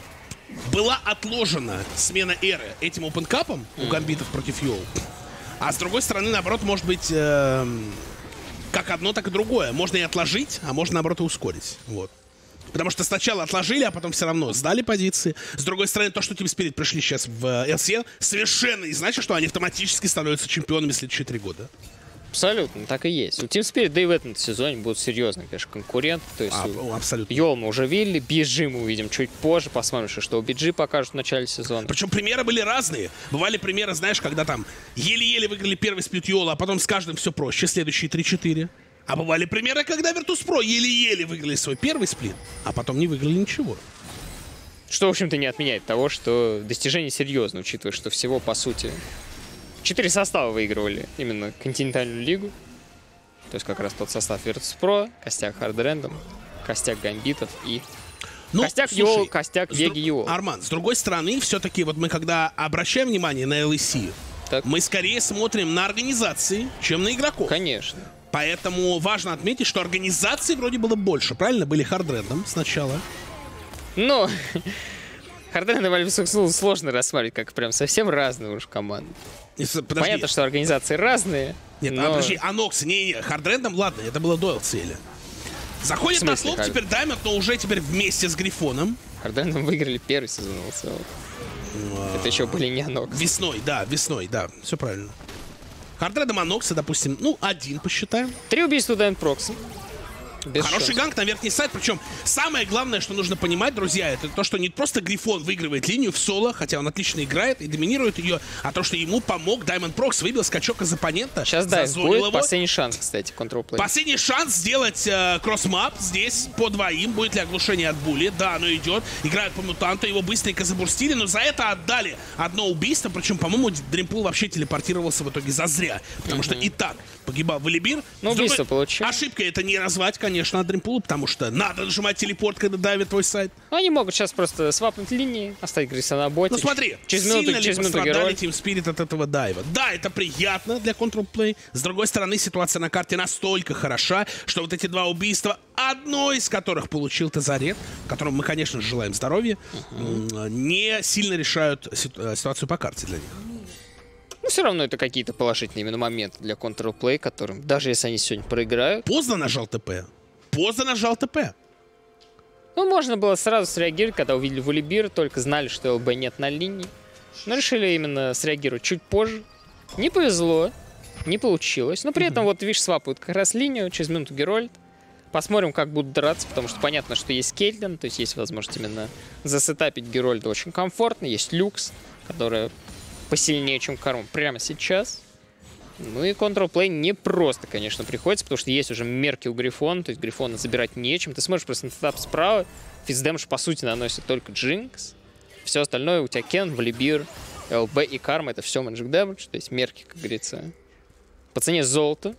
была отложена смена эры этим опенкапом у Гамбитов против Йоу. А с другой стороны, наоборот, может быть эм, как одно, так и другое. Можно и отложить, а можно, наоборот, и ускорить. Вот. Потому что сначала отложили, а потом все равно сдали позиции. С другой стороны, то, что Team Spirit пришли сейчас в эл си эл, совершенно не значит, что они автоматически становятся чемпионами в следующие три года. Абсолютно, так и есть. У Team Spirit, да и в этом сезоне будут серьезные, конечно, конкуренты. То есть А, у абсолютно. Йол мы уже видели, би джи мы увидим чуть позже, посмотрим, что у би джи покажут в начале сезона. Причем примеры были разные. Бывали примеры, знаешь, когда там еле-еле выиграли первый сплит Йола, а потом с каждым все проще, следующие три-четыре. А бывали примеры, когда Virtus.pro еле-еле выиграли свой первый сплит, а потом не выиграли ничего. Что, в общем-то, не отменяет того, что достижение серьезно, учитывая, что всего, по сути, четыре состава выигрывали именно континентальную лигу. То есть как раз тот состав Virtus.pro, костяк Hard Random, костяк Гамбитов и Ну, костяк слушай, Йол, костяк с Веги дру- Йол. Арман, с другой стороны, все-таки вот мы когда обращаем внимание на эл и си, Так. мы скорее смотрим на организации, чем на игроков. Конечно. Поэтому важно отметить, что организаций вроде было больше, правильно? Были Hard Random сначала. Но Харден и Valve сложно рассматривать как прям совсем разные уж команды. Подожди. Понятно, что организации разные. Нет, но... а, подожди, Анокс, не, не, Хардрендом, ладно, это было до эл си эл. Заходит на слоп, теперь Даймонд, но уже теперь вместе с Грифоном. Хардендом выиграли первый сезон эл си эл. А... Это еще были не Анокс. Весной, да, весной, да, все правильно. Хардрендом Анокса, допустим, ну, один посчитаем. Три убийства Diamond Proxy. Без Хороший шансов. ганг на верхний сайт, причем самое главное, что нужно понимать, друзья, это то, что не просто Грифон выигрывает линию в соло, хотя он отлично играет и доминирует ее, а то, что ему помог Diamond Prox, выбил скачок из оппонента. Сейчас, да, будет его. последний шанс, кстати, контрол-плей. Последний шанс сделать э, кросс-мап здесь по двоим. Будет ли оглушение от Були? Да, оно идет. Играют по мутанту, его быстренько забурстили, но за это отдали одно убийство. Причем, по-моему, Дримпул вообще телепортировался в итоге зазря. Потому что и так погибал Валибир. Ну, убийство получил. Ошибка это не назвать, конечно, от Дримпула, потому что надо нажимать телепорт, когда давит твой сайт. Ну, они могут сейчас просто свапнуть линии, оставить Гриса на боте. Ну смотри, через сильно минуту, ли через минуту пострадали Герой. Team Spirit от этого дайва? Да, это приятно для контрол-плей. С другой стороны, ситуация на карте настолько хороша, что вот эти два убийства, одно из которых получил Тазарет, которому мы, конечно же, желаем здоровья, uh-huh. не сильно решают ситуацию по карте для них. Ну, все равно это какие-то положительные именно моменты для контрол-плей, которым, даже если они сегодня проиграют... Поздно нажал ТП. Поздно нажал ТП. Ну, можно было сразу среагировать, когда увидели Валибир, только знали, что ЛБ нет на линии. Но решили именно среагировать чуть позже. Не повезло, не получилось. Но при этом, вот, видишь, свапают как раз линию, через минуту Герольд. Посмотрим, как будут драться, потому что понятно, что есть Кейтлин, то есть есть возможность именно засетапить Герольда очень комфортно. Есть Люкс, которая посильнее, чем Карм прямо сейчас. Ну и контрол-плей не просто, конечно, приходится, потому что есть уже мерки у Грифона, то есть Грифона забирать нечем. Ты смотришь просто на сетап справа, физдэмэдж по сути наносит только Джинкс. Все остальное у тебя Кен, Валибир, ЛБ и Карма — это все Magic Damage, то есть мерки, как говорится, по цене золота.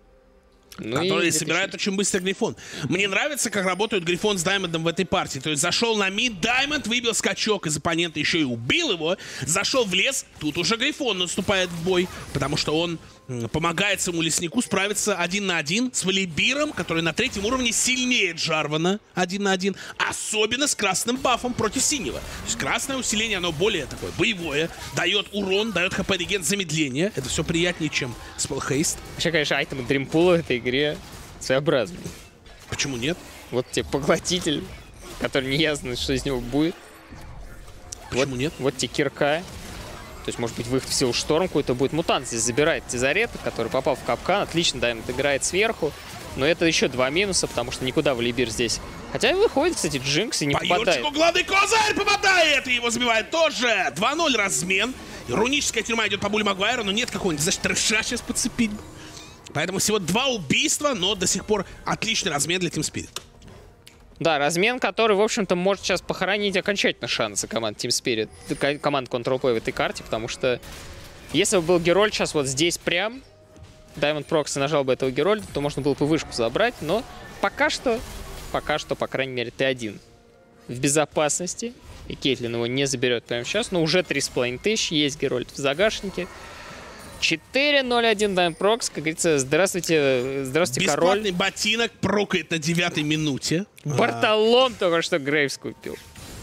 Ну которые собирают очень быстро Грифон. Мне нравится, как работают Грифон с Даймондом в этой партии. То есть зашел на мид, Даймонд выбил скачок из оппонента, еще и убил его. Зашел в лес, тут уже Грифон наступает в бой, потому что он помогает своему леснику справиться один на один с Валибиром, который на третьем уровне сильнее Джарвана один на один, особенно с красным бафом против синего. То есть красное усиление, оно более такое боевое, дает урон, дает хп реген, замедление. Это все приятнее, чем спеллхейст. Вообще, конечно, айтемы Дримпула в этой игре своеобразные. Почему нет? Вот тебе поглотитель, который не ясно, что из него будет. Почему вот, нет? Вот тебе кирка. То есть, может быть, выход в силу шторм какой-то будет. Мутант здесь забирает Тизарета, который попал в капкан. Отлично Даймонд играет сверху. Но это еще два минуса, потому что никуда Валибир здесь. Хотя выходит, кстати, Джинкс и не По попадает. Юрчику главный козырь попадает! И его забивает тоже. два ноль размен. Руническая тюрьма идет по Булли Магуайру, но нет какого-нибудь, значит, трэша сейчас подцепить. Поэтому всего два убийства, но до сих пор отличный размен для Team Spirit. Да, размен, который, в общем-то, может сейчас похоронить окончательно шансы команд Team Spirit, команд Control-Play в этой карте, потому что если бы был Герольд сейчас вот здесь прям, Diamond Proxy нажал бы этого Герольда, то можно было бы вышку забрать, но пока что, пока что, по крайней мере, Т один в безопасности, и Кейтлин его не заберет прямо сейчас, но уже три с половиной тысячи, есть Герольд в загашнике. четыре ноль один Diamond Proxy, как говорится, здравствуйте, здравствуйте, король. Бесплатный ботинок прокает на девятой минуте. Бартолом только что Грейвс купил.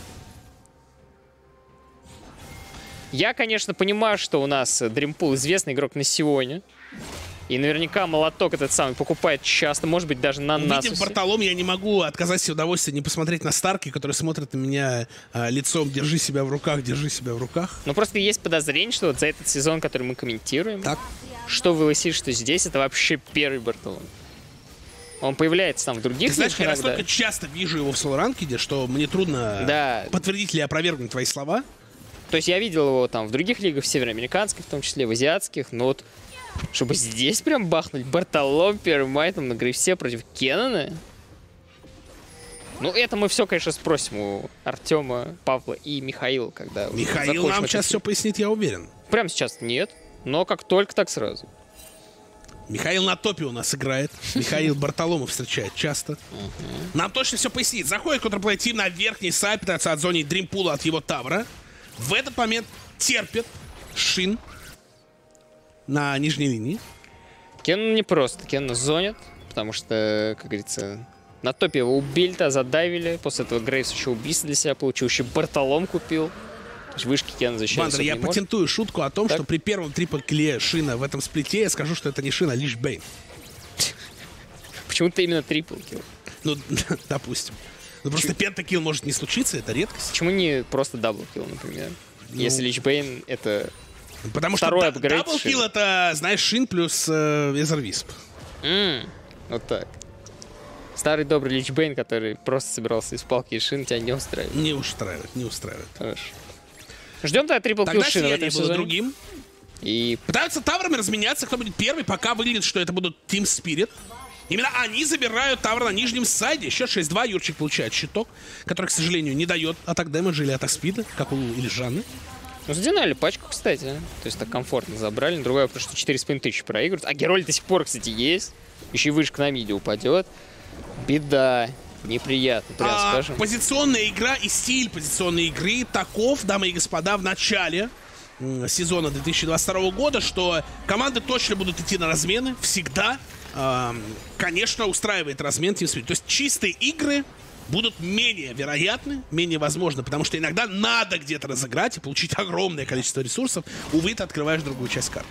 Я, конечно, понимаю, что у нас Дримпул известный игрок на Сионе. И наверняка молоток этот самый покупает часто, может быть, даже на Насусе. Увидев Бартолом, я не могу отказать себе удовольствие не посмотреть на Старки, который смотрит на меня а, лицом «держи себя в руках, держи себя в руках». Ну, просто есть подозрение, что вот за этот сезон, который мы комментируем, Так. что в эл си, что здесь, это вообще первый Бартолом. Он появляется там в других Ты знаешь, лигах я иногда. настолько часто вижу его в соло-ранкеде, что мне трудно Да. подтвердить или опровергнуть твои слова. То есть я видел его там в других лигах, в североамериканских, в том числе в азиатских, но вот чтобы здесь прям бахнуть Бартолом первым айтом на Грейвсе против Кеннона. Ну, это мы все, конечно, спросим у Артема, Павла и Михаила, когда Михаил закончим нам это сейчас все. все пояснит, я уверен. Прямо сейчас нет, но как только, так сразу. Михаил на топе у нас играет. Михаил Бартоломов встречает часто. Нам точно все пояснит. Заходит контрплей тим на верхний сайт, пытается отзонить Дримпула от его тавра. В этот момент терпит Шин на нижней линии. Кеннон не просто. Кеннон зонит, потому что, как говорится, На топе его убили-то, задавили. После этого Грейвс еще убийство для себя получил. Еще Бартолом купил. То есть вышки Кен защищать. Вандер, я патентую шутку о том, так? что при первом трипл-килле Шина в этом сплите я скажу, что это не Шина, а Лич Бэйн. Почему-то именно трипл-килл. Ну, допустим. Ну, просто пентакилл может не случиться, это редкость. Почему не просто дабл-килл, например? Ну, если Лич Бэйн — это потому второй что дабл-килл — это, знаешь, Шин плюс э, Эзер Висп. Mm, вот так. Старый добрый Лич Бэйн, который просто собирался из палки и Шин, тебя не устраивает. Не устраивает, не устраивает. Хорошо. Ждем тогда трипл-килл Шина в этом сезоне. Другим. И... Пытаются таврами разменяться, кто будет первый, пока выглядит, что это будут Team Spirit. Именно они забирают тавр на нижнем сайде. Счет шесть-два. Юрчик получает щиток, который, к сожалению, не дает атак дэмэджа или атак спида, как у Ильжаны. Ну, задинали пачку, кстати. То есть так комфортно забрали. Другое вопрос, что четыре с половиной тысячи проигрывают. А Герольд до сих пор, кстати, есть. Еще и вышка на миде упадет. Беда. Неприятно, прям а, скажем. Позиционная игра и стиль позиционной игры таков, дамы и господа, в начале сезона две тысячи двадцать второго года, что команды точно будут идти на размены. Всегда. Uh, конечно, устраивает размен Team Spirit. То есть чистые игры будут менее вероятны, менее возможны, потому что иногда надо где-то разыграть и получить огромное количество ресурсов. Увы, ты открываешь другую часть карты.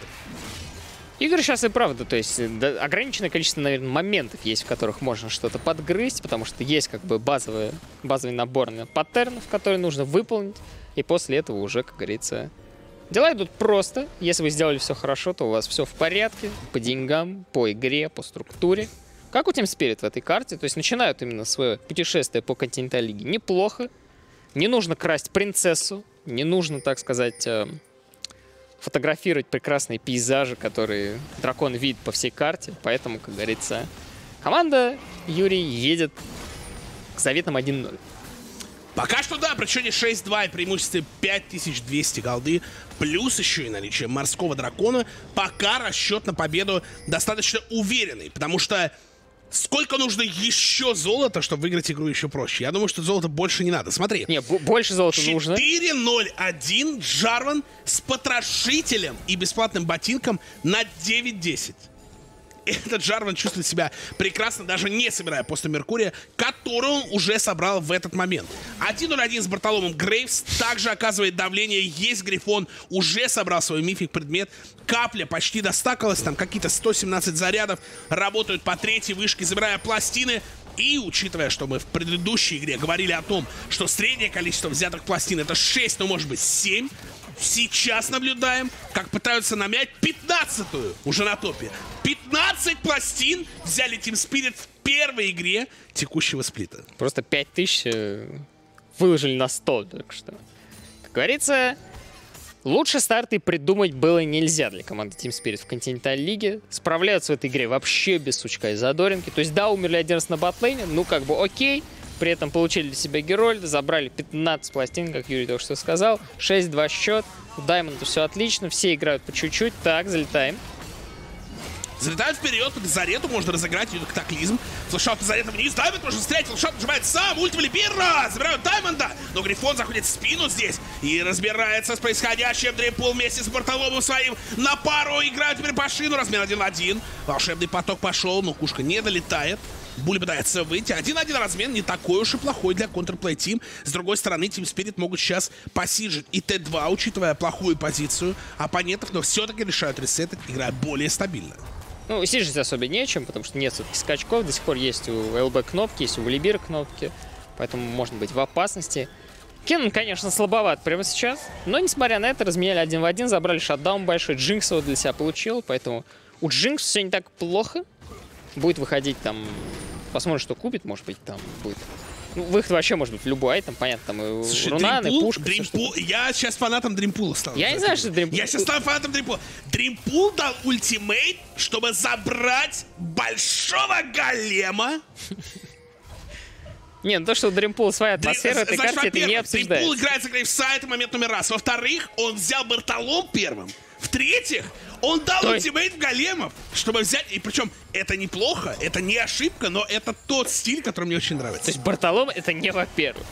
Игры сейчас и правда, то есть да, ограниченное количество, наверное, моментов есть, в которых можно что-то подгрызть, потому что есть как бы базовый, базовый набор паттернов, которые нужно выполнить, и после этого уже, как говорится... Дела идут просто. Если вы сделали все хорошо, то у вас все в порядке. По деньгам, по игре, по структуре. Как у Team Spirit в этой карте. То есть начинают именно свое путешествие по континентальной лиге неплохо. Не нужно красть принцессу. Не нужно, так сказать, фотографировать прекрасные пейзажи, которые дракон видит по всей карте. Поэтому, как говорится, команда Юрий едет к заветным один ноль. Пока что да, при счете шесть-два и преимуществе пять тысяч двести голды, плюс еще и наличие морского дракона, пока расчет на победу достаточно уверенный, потому что сколько нужно еще золота, чтобы выиграть игру еще проще? Я думаю, что золота больше не надо. Смотри. Не, больше золота нужно. четыре ноль один Джарван с потрошителем и бесплатным ботинком на девять десять. Этот Джарван чувствует себя прекрасно, даже не собирая после Меркурия, который он уже собрал в этот момент. один ноль один с Бартоломом. Грейвс также оказывает давление. Есть Грифон, уже собрал свой мифик предмет. Капля почти достакалась, там какие-то сто семнадцать зарядов. Работают по третьей вышке, забирая пластины. И учитывая, что мы в предыдущей игре говорили о том, что среднее количество взятых пластин это шесть, но может быть семь. Сейчас наблюдаем, как пытаются намять пятнадцатую уже на топе. пятнадцать пластин взяли Team Spirit в первой игре текущего сплита. Просто пять тысяч выложили на стол, так что. Как говорится, лучше старты придумать было нельзя для команды Team Spirit в континентальной лиге. Справляются в этой игре вообще без сучка и задоринки. То есть да, умерли один раз на батлейне, ну как бы окей. При этом получили для себя Герольда, забрали пятнадцать пластин, как Юрий только что сказал. шесть-два счет. У Даймонда все отлично, все играют по чуть-чуть. Так, залетаем. Залетают вперед, Зарету можно разыграть, идет катаклизм. Флешаут на Зарету вниз, Даймонд можно стрелять, флешаут нажимает сам, ульт Валибира, забирают Даймонда, но Грифон заходит в спину здесь и разбирается с происходящим. Дримпул вместе с Бартоломом своим на пару играют теперь по Шину, размен один в один. Волшебный поток пошел, но Кушка не долетает. Буль пытается выйти. один-один размен не такой уж и плохой для Counterplay Team. С другой стороны, Team Spirit могут сейчас посижить и Т два, учитывая плохую позицию оппонентов, но все-таки решают ресетать, играя более стабильно. Ну, сижить особо нечем, потому что нет все-таки скачков. До сих пор есть у ЛБ кнопки, есть у Валибира кнопки. Поэтому можно быть в опасности. Кен, конечно, слабоват прямо сейчас. Но, несмотря на это, разменяли один в один, забрали шатдаун большой. Джинкс его для себя получил, поэтому у Джинкс все не так плохо. Будет выходить там... Посмотрим, что купит, может быть, там будет... Ну, выход вообще может быть в любой айтем, понятно, там и Слушай, рунаны, Дримпул, пушка. Дримпул, все, я сейчас фанатом Дримпула стал. Я не знаю, что Дримпул... Я сейчас стал фанатом Дримпула. Дримпул дал ультимейт, чтобы забрать большого голема. Не, ну то, что у Дримпула своя атмосфера в этой Значит, карте, это не обсуждается. Дримпул играет за Грейвса, это момент номер раз. Во-вторых, он взял Бартолом первым. В-третьих, он дал То... ультимейт в големов, чтобы взять... И причем это неплохо, это не ошибка, но это тот стиль, который мне очень нравится. То есть Бартолом это не во-первых.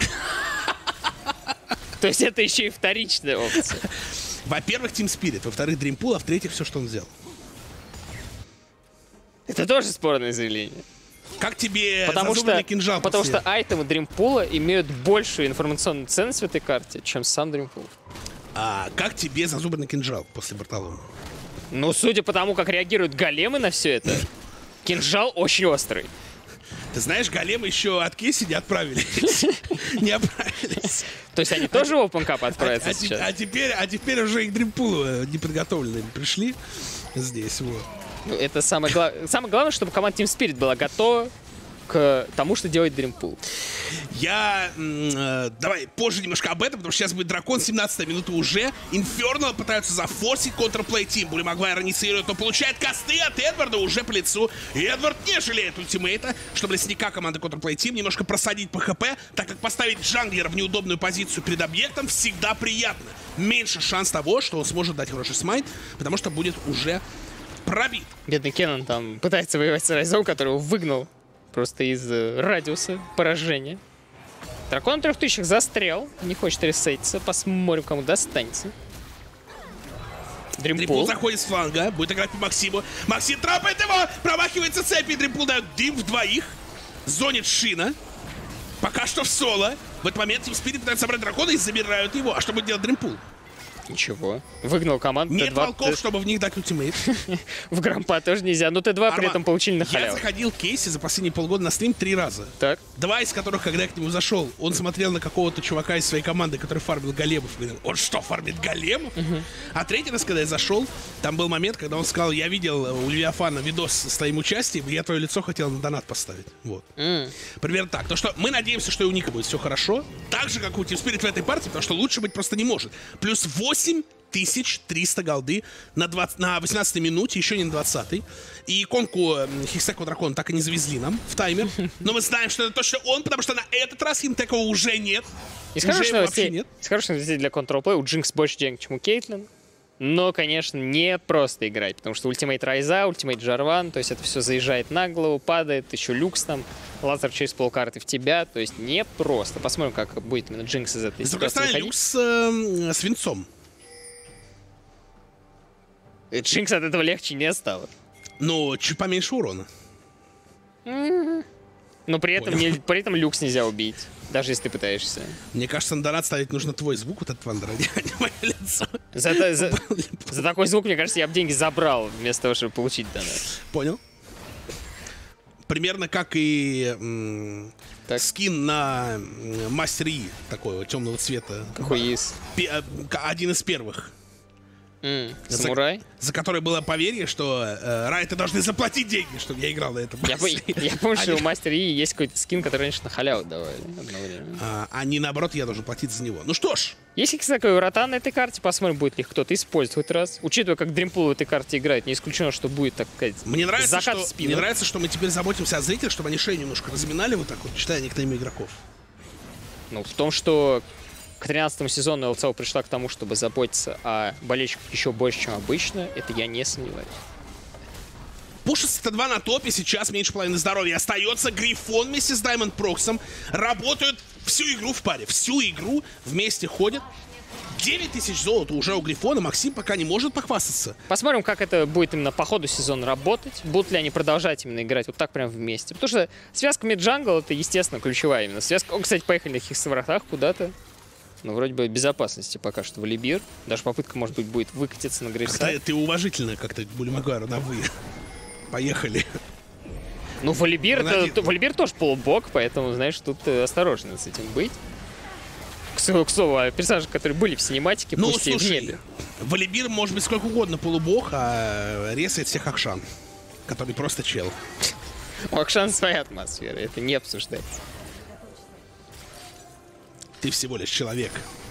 То есть это еще и вторичная опция. Во-первых, Team Spirit, во-вторых, Дримпул, а в-третьих, все, что он взял. Это тоже спорное заявление. Как тебе Потому зазубренный что, кинжал? потому после- что айтемы Дримпула имеют большую информационную ценность в этой карте, чем сам Дримпул. А как тебе зазубренный кинжал после Бартолома? Ну, судя по тому, как реагируют големы на все это, кинжал очень острый. Ты знаешь, големы еще от Кейси не отправились. Не отправились. То есть они тоже в Open Cup А отправятся те- сейчас? а теперь а теперь уже и к Дримпулу неподготовленные пришли здесь, вот. Ну, это самое, гла- самое главное, чтобы команда Team Spirit была готова к тому, что делает Дримпул. Я... м, э, давай позже немножко об этом, потому что сейчас будет дракон, семнадцатая минута уже. Инфернал пытаются зафорсить контрплей Тим. Були Магуайр инициирует, но получает косты от Эдварда уже по лицу. И Эдвард не жалеет ультимейта, чтобы лесника команды контрплей Тим немножко просадить по ХП, так как поставить джанглера в неудобную позицию перед объектом всегда приятно. Меньше шанс того, что он сможет дать хороший смайт, потому что будет уже пробит. Бедный Кеннон там пытается воевать с Райзом, которого выгнал просто из э, радиуса поражения. Дракон на трех тысячах застрял, не хочет ресейтиться, посмотрим, кому достанется. Дримпул Дримпул. заходит с фланга, будет играть по Максиму. Максим трапает его, промахивается цепи, Дримпул дает дым в двоих. Зонит Шина. Пока что в соло. В этот момент Team Spirit пытается собрать дракона и забирают его. А что будет делать Дримпул? Ничего. Выгнал команду. Нет Т два волков, Т- чтобы в них дать ультимейт. В Грампа тоже нельзя. Но Т два при Арман, этом получили на Я халяву. заходил к Кейси за последние полгода на стрим три раза. Так. Два из которых, когда я к нему зашел, он смотрел на какого-то чувака из своей команды, который фармил големов. И говорил, он что, фармит големов? А третий раз, когда я зашел, там был момент, когда он сказал, я видел у Левиафана видос с твоим участием, и я твое лицо хотел на донат поставить. Вот. М. Примерно так. То, что мы надеемся, что и у Ника будет все хорошо. Так же, как у Team Spirit в этой партии, потому что лучше быть просто не может. Плюс восемь тысяч триста голды на, двадцать, на восемнадцатой минуте, еще не на двадцатой. И иконку Хиксеку Дракона так и не завезли нам в таймер. Но мы знаем, что это точно он, потому что на этот раз Химтекова уже нет. Из Уже хороших его вообще новостей, нет. из хороших новостей для Control Play у Джинкс больше денег, чем у Кейтлин. Но, конечно, не просто играть, потому что ультимейт Райза, ультимейт Джарван, то есть это все заезжает на голову, падает, еще люкс там, лазер через полкарты в тебя, то есть не просто. Посмотрим, как будет именно Джинкс из этой С другой ситуации стороны, выходить. люкс э, с венцом. И Джинкс от этого легче не стало. Но чуть поменьше урона. Но при этом, не- при этом люкс нельзя убить, даже если ты пытаешься. Мне кажется, на донат ставить нужно твой звук, вот этот Вандер, а не мое лицо. За, та- за- за такой звук, мне кажется, я бы деньги забрал, вместо того, чтобы получить донат. Понял. Примерно как и м, Так. скин на м, Мастер И, такого темного цвета. Хуиз. Пе- э, к- один из первых. М, За- Самурай? За который было поверье, что э, райты должны заплатить деньги, чтобы я играл на этом Я, по- мастере. я помню, что Они- у Мастер И есть какой-то скин, который раньше на халяву давали одно время. А, а не наоборот, я должен платить за него. Ну что ж, Если, кстати, такой врата на этой карте, посмотрим, будет ли их кто-то использовать хоть раз. Учитывая, как Дримпул в этой карте играет, не исключено, что будет, так сказать, мне нравится, закат что, в спину. мне нравится, что мы теперь заботимся о зрителях, чтобы они шею немножко разминали вот так вот, читая некоторыми игроков. Ну, в том, что к тринадцатому сезону эл си эл пришла к тому, чтобы заботиться о болельщиках еще больше, чем обычно, это я не сомневаюсь. Пушится Т два на топе, сейчас меньше половины здоровья остается. Грифон вместе с Даймонд Проксом работают всю игру в паре. Всю игру вместе ходят. девять тысяч золота уже у Грифона. Максим пока не может похвастаться. Посмотрим, как это будет именно по ходу сезона работать. Будут ли они продолжать именно играть вот так прям вместе. Потому что связка мид-джангл — это, естественно, ключевая именно связка. О, кстати, поехали на хикс-вратах куда-то. Ну, вроде бы безопасности пока что в Валибир. Даже попытка, может быть, будет выкатиться на Грейвса. Как-то ты уважительно как-то к Були Магуайру на «вы». Поехали. Ну, Валибир, Он это, один. Валибир тоже полубок, поэтому, знаешь, тут э, осторожно с этим быть. К слову, к слову, о персонажах, которые были в синематике, Ну, пусть и в слушай, небе. Валибир может быть сколько угодно полубог, а резает всех Акшан, который просто чел. У Акшана своя атмосфера, это не обсуждается. Ты всего лишь человек.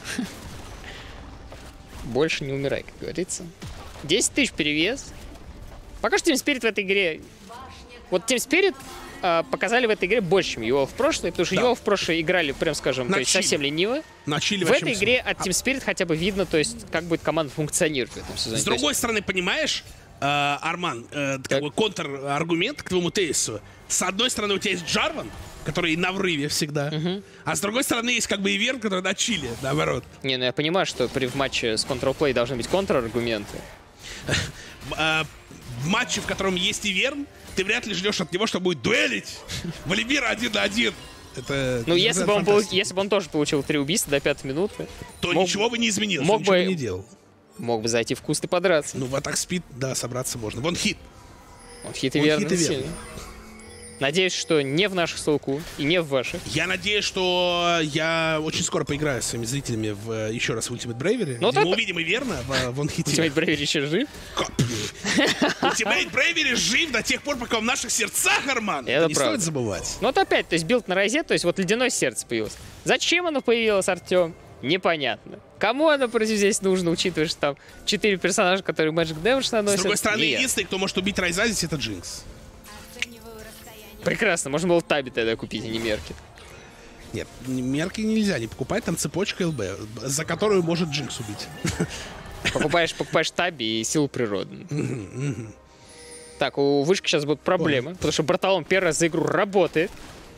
Больше не умирай, как говорится. десять тысяч перевес. Пока что Team Spirit в этой игре... Вот Team Spirit а, показали в этой игре больше, чем его в прошлой, потому что Да. его в прошлой играли, прям скажем, На то есть чили. совсем лениво. На чили В вообще этой всё. игре от Team Spirit хотя бы видно, то есть как будет команда функционировать в этом сезоне. С То есть- другой стороны, понимаешь, э, Арман, э, Так. как бы контраргумент к твоему тезису. С одной стороны, у тебя есть Джарван, который на врыве всегда, а с другой стороны, есть как бы и Верн, который на чили, наоборот. Не, ну я понимаю, что при в матче с Control Play должны быть контраргументы. В матче, в котором есть Иверн, ты вряд ли ждешь от него, что будет дуэлить Владимира один на один. Это, ну, это если бы, он был, если бы он тоже получил три убийства до пятой минуты, то мог, ничего бы не изменилось, мог ничего бы, бы не делал. Мог бы зайти в куст и подраться. Ну, в атак спид, да, собраться можно. Вон хит. Он хит и верно. Надеюсь, что не в наших солку и не в ваших. Я надеюсь, что я очень скоро поиграю с своими зрителями в, еще раз в Ultimate Bravery. Ну, где это... мы увидим и верно в Вон Хите. Ultimate Bravery еще жив? Ultimate Bravery жив до тех пор, пока в наших сердцах, Арман. Это не стоит забывать. Ну вот опять, то есть билд на Райзе, то есть вот ледяное сердце появилось. Зачем оно появилось, Артем? Непонятно. Кому оно против здесь нужно, учитывая, что там четыре персонажа, которые Magic Damage наносят? С другой стороны, Нет. единственный, кто может убить Райза здесь, это Джинкс. Прекрасно, можно было Таби тогда купить, а не Мерки. Нет, Мерки нельзя не покупать, там цепочка ЛБ, за которую может Джинкс убить. Покупаешь, покупаешь Таби и силу природы. Так, у Вышки сейчас будут проблемы, потому что Бартолом первый раз за игру работает.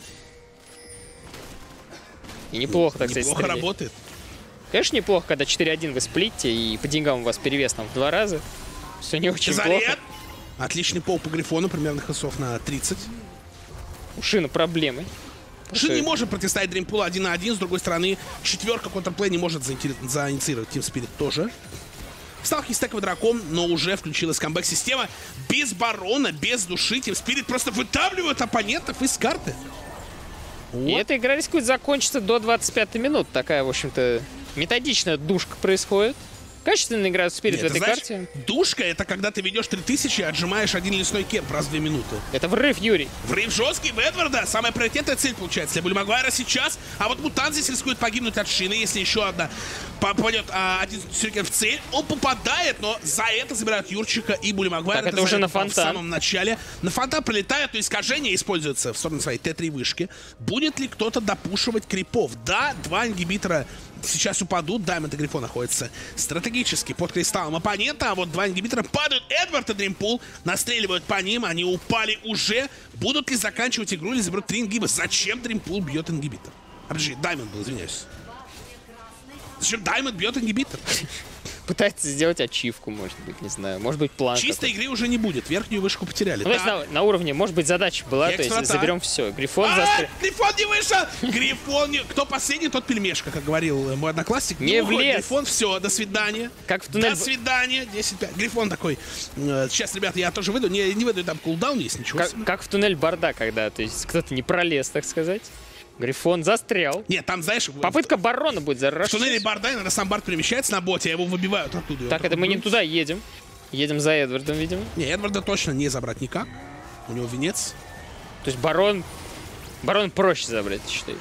И неплохо, так сказать, Неплохо работает. Конечно, неплохо, когда четыре один вы сплитите, и по деньгам у вас перевес там в два раза. Все не очень Заряд. плохо. Отличный пол по Грифону, примерно хасов на тридцать. У Шина проблемы. Шин не может противостоять Дримпулу один на один. С другой стороны, четверка контрплей не может заинициировать Team Spirit тоже. Сталкивается стековый дракон, но уже включилась камбэк-система. Без барона, без души Team Spirit просто вытавливают оппонентов из карты. Вот. И эта игра рискует закончиться до двадцать пятой минуты. Такая, в общем-то, методичная душка происходит. Качественно играют Спирит в этой знаешь, карте. Душка — это когда ты ведешь три тысячи и отжимаешь один лесной кемп раз в две минуты. Это врыв, Юрий. Врыв жесткий в Эдварда. Самая приоритетная цель получается для Булли Магуайра сейчас. А вот Мутант здесь рискует погибнуть от Шины, если еще одна попадет а, один сюрикен в цель. Он попадает, но за это забирают Юрчика и Булли Магуайра. Так, это, это уже на фонтан. В самом начале. На фонтан прилетает, то искажение используется в сторону своей Т три вышки. Будет ли кто-то допушивать крипов? Да, два ингибитора сейчас упадут. Даймонд и Грифон находятся стратегически под кристаллом оппонента. А вот два ингибитора падают. Эдвард и Дримпул настреливают по ним. Они упали уже. Будут ли заканчивать игру или заберут три ингиба? Зачем Дримпул бьет ингибитор? А, подожди, Даймонд был, извиняюсь. Зачем Даймонд бьет ингибитор? Пытается сделать ачивку, может быть, не знаю. Может быть, план. Чистой игры уже не будет. Верхнюю вышку потеряли. Ну, на, на уровне, может быть, задача была, то есть заберем все. Грифон а, застрял. Грифон не вышел! Грифон не... Кто последний, тот пельмешка, как говорил мой одноклассник. Не влез. Грифон, все, до свидания. Как в туннель... До свидания. десять пять. Грифон такой. Сейчас, ребята, я тоже выйду. Не, не выйду, там кулдаун есть, ничего как, себе. как в туннель Барда, когда, то есть кто-то не пролез, так сказать. Грифон застрял. Нет, там, знаешь... Попытка барона будет зарашить. В туннеле Барда, иногда сам Бард перемещается на боте, а его выбивают оттуда. Так, это мы не туда едем. Едем за Эдвардом, видимо. Не, Эдварда точно не забрать никак. У него венец. То есть барон... Барон проще забрать, ты считаешь?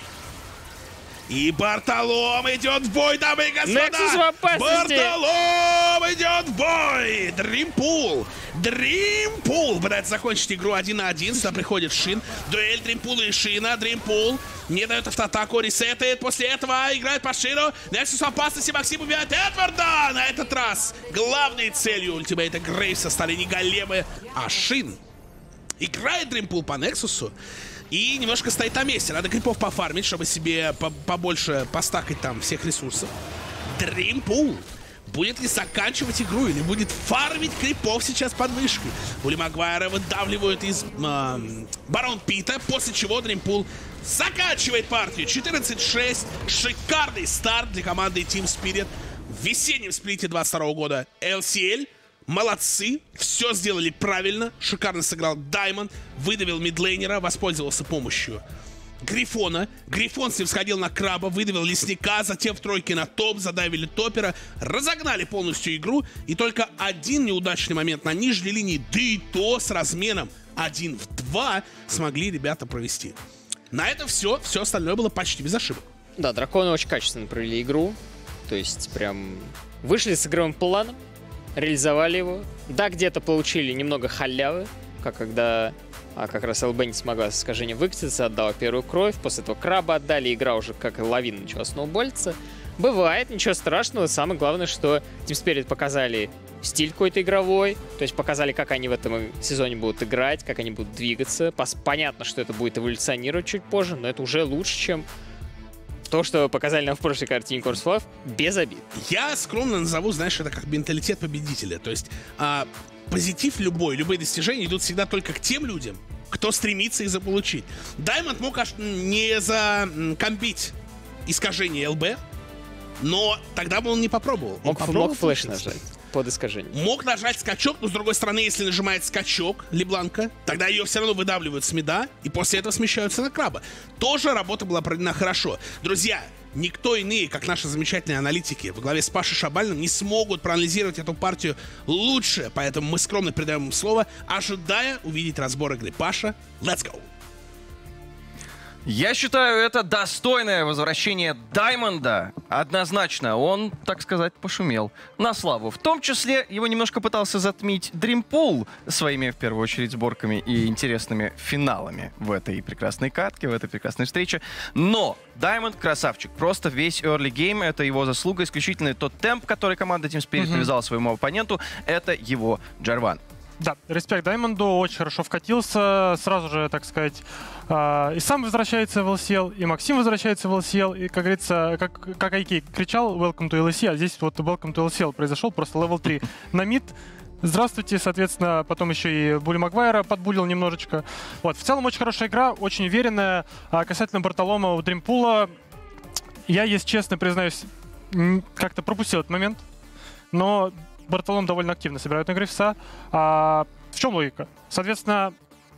И Бартолом идет в бой, дамы и господа! Nexus в опасности! Бартолом идет в бой! Дримпул! Дримпул пытается закончить игру один на один. Сюда приходит Шин. Дуэль Дримпула и Шина. Дримпул не дает автоатаку, ресетает. После этого играет по Шину. Nexus в опасности. Максим убивает Эдварда! На этот раз главной целью ультимейта Грейвса стали не големы, а Шин. Играет Дримпул по Нексусу. И немножко стоит на месте. Надо крипов пофармить, чтобы себе побольше постакать там всех ресурсов. Дримпул. Будет ли заканчивать игру или будет фармить крипов сейчас под вышкой? Булли Магуайра выдавливают из э, Барон Пита, после чего Дримпул заканчивает партию. четырнадцать шесть. Шикарный старт для команды Team Spirit в весеннем сплите двадцать второго года эл си эль. Молодцы, все сделали правильно. Шикарно сыграл Даймонд, выдавил мидлейнера, воспользовался помощью Грифона. Грифон с ним сходил на краба, выдавил лесника, затем в тройке на топ, задавили топера, разогнали полностью игру. И только один неудачный момент на нижней линии, да и то с разменом один в два смогли ребята провести. На это все, все остальное было почти без ошибок. Да, драконы очень качественно провели игру. То есть прям вышли с игровым планом, реализовали его. Да, где-то получили немного халявы, как когда а, как раз ЛБ не смогла с искажением выкатиться, отдала первую кровь, после этого краба отдали, игра уже как лавина начала сноуболиться. Бывает, ничего страшного. Самое главное, что Team Spirit показали стиль какой-то игровой, то есть показали, как они в этом сезоне будут играть, как они будут двигаться. Понятно, что это будет эволюционировать чуть позже, но это уже лучше, чем то, что показали нам в прошлой картине Course of Love, без обид. Я скромно назову, знаешь, это как менталитет победителя. То есть а, позитив любой, любые достижения идут всегда только к тем людям, кто стремится их заполучить. Diamond мог аж не закомбить искажение ЛБ, но тогда бы он не попробовал. Он Мог, попробовал мог флеш получится. нажать под искажение. Мог нажать скачок, но с другой стороны, если нажимает скачок Лебланка, тогда ее все равно выдавливают с мида, и после этого смещаются на краба. Тоже работа была проведена хорошо. Друзья, никто иные, как наши замечательные аналитики во главе с Пашей Шабальным, не смогут проанализировать эту партию лучше, поэтому мы скромно передаем им слово, ожидая увидеть разбор игры. Паша, let's go! Я считаю, это достойное возвращение Даймонда. Однозначно, он, так сказать, пошумел на славу. В том числе его немножко пытался затмить Дримпул своими, в первую очередь, сборками и интересными финалами в этой прекрасной катке, в этой прекрасной встрече. Но Даймонд красавчик. Просто весь early game — это его заслуга. Исключительно тот темп, который команда Team Spirit навязала своему оппоненту, это его Джарван. Да, респект Даймонду, очень хорошо вкатился, сразу же, так сказать, э, и сам возвращается в эл си эл, и Максим возвращается в эл си эл, и, как говорится, как, как Айкей кричал «Welcome to эл си», а здесь вот «Welcome to эл си эл» произошел, просто левел три на мид. Здравствуйте, соответственно, потом еще и Були Магуайра подбулил немножечко. Вот, в целом очень хорошая игра, очень уверенная. А касательно Бартолома у Дримпула, я, если честно признаюсь, как-то пропустил этот момент, но Бартолом довольно активно собирают на Грифса. А в чем логика? Соответственно,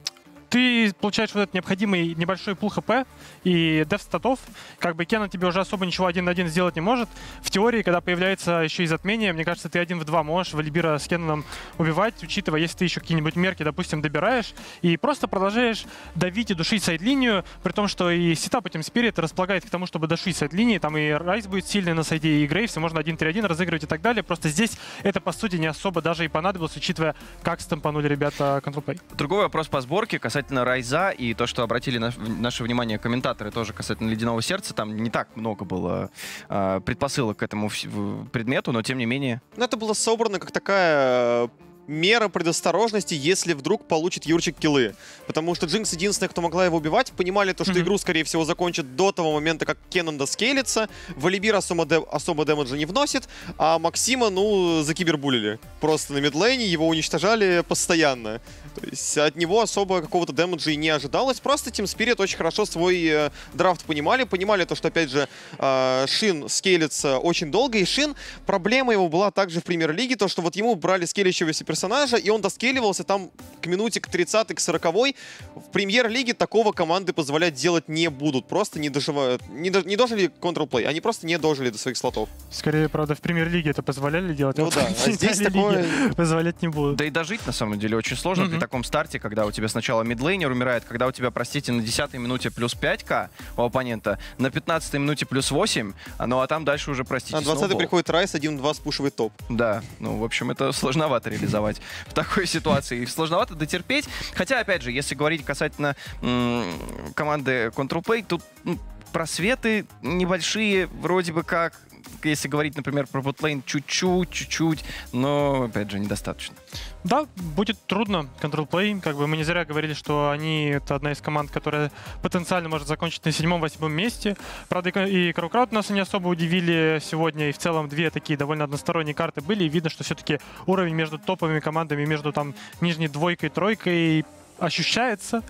ты получаешь вот этот необходимый небольшой пул хп и деф статов. Как бы Кеннон тебе уже особо ничего один на один сделать не может. В теории, когда появляется еще и затмение, мне кажется, ты один в два можешь Валибира с Кенноном убивать, учитывая, если ты еще какие-нибудь мерки, допустим, добираешь, и просто продолжаешь давить и душить сайд-линию, при том, что и сетап этим Spirit располагает к тому, чтобы душить сайд-линии, там и Райс будет сильный на сайде, и Грейвс, и можно один три один разыгрывать и так далее. Просто здесь это, по сути, не особо даже и понадобилось, учитывая, как стампанули ребята Control Play. Другой вопрос по сборке касательно Райза и то, что обратили на, наше внимание комментаторы тоже касательно Ледяного Сердца. Там не так много было э, предпосылок к этому предмету, но тем не менее. Ну, это было собрано как такая мера предосторожности, если вдруг получит Юрчик киллы. Потому что Джинкс единственная, кто могла его убивать, понимали то, что mm-hmm. игру, скорее всего, закончат до того момента, как Кеннон доскейлится. Валибир особо, дэ особо дэмэджа не вносит, а Максима, ну, закибербулили. Просто на мидлейне его уничтожали постоянно. То есть от него особо какого-то дэмэджа и не ожидалось. Просто Team Spirit очень хорошо свой э, драфт понимали. Понимали то, что, опять же, э, Шин скейлится очень долго. И Шин, проблема его была также в премьер-лиге, то, что вот ему брали скейлищегося персонажа, и он доскеливался там к минуте, к тридцатой, к сороковой. В премьер-лиге такого команды позволять делать не будут. Просто не, доживают, не, до, не дожили Control Play. Они просто не дожили до своих слотов. Скорее, правда, в премьер-лиге это позволяли делать. Ну а да, а здесь такое... позволять не будут. Да и дожить, на самом деле, очень сложно mm-hmm. при таком старте, когда у тебя сначала мидлейнер умирает, когда у тебя, простите, на десятой минуте плюс пять ка у оппонента, на пятнадцатой минуте плюс восемь, ну а там дальше уже, простите, на двадцатой приходит Райс, один-два спушивает топ. Да, ну, в общем, это сложновато реализовать в такой ситуации. Сложновато дотерпеть. Хотя, опять же, если говорить касательно м- команды Control Play, тут м- просветы небольшие, вроде бы как, если говорить, например, про ботлейн, чуть-чуть, чуть-чуть, но, опять же, недостаточно. Да, будет трудно. Control Play, как бы мы не зря говорили, что они — это одна из команд, которая потенциально может закончить на седьмом-восьмом месте. Правда, и Краукраут нас не особо удивили сегодня, и в целом две такие довольно односторонние карты были, и видно, что все-таки уровень между топовыми командами, между там нижней двойкой, тройкой ощущается,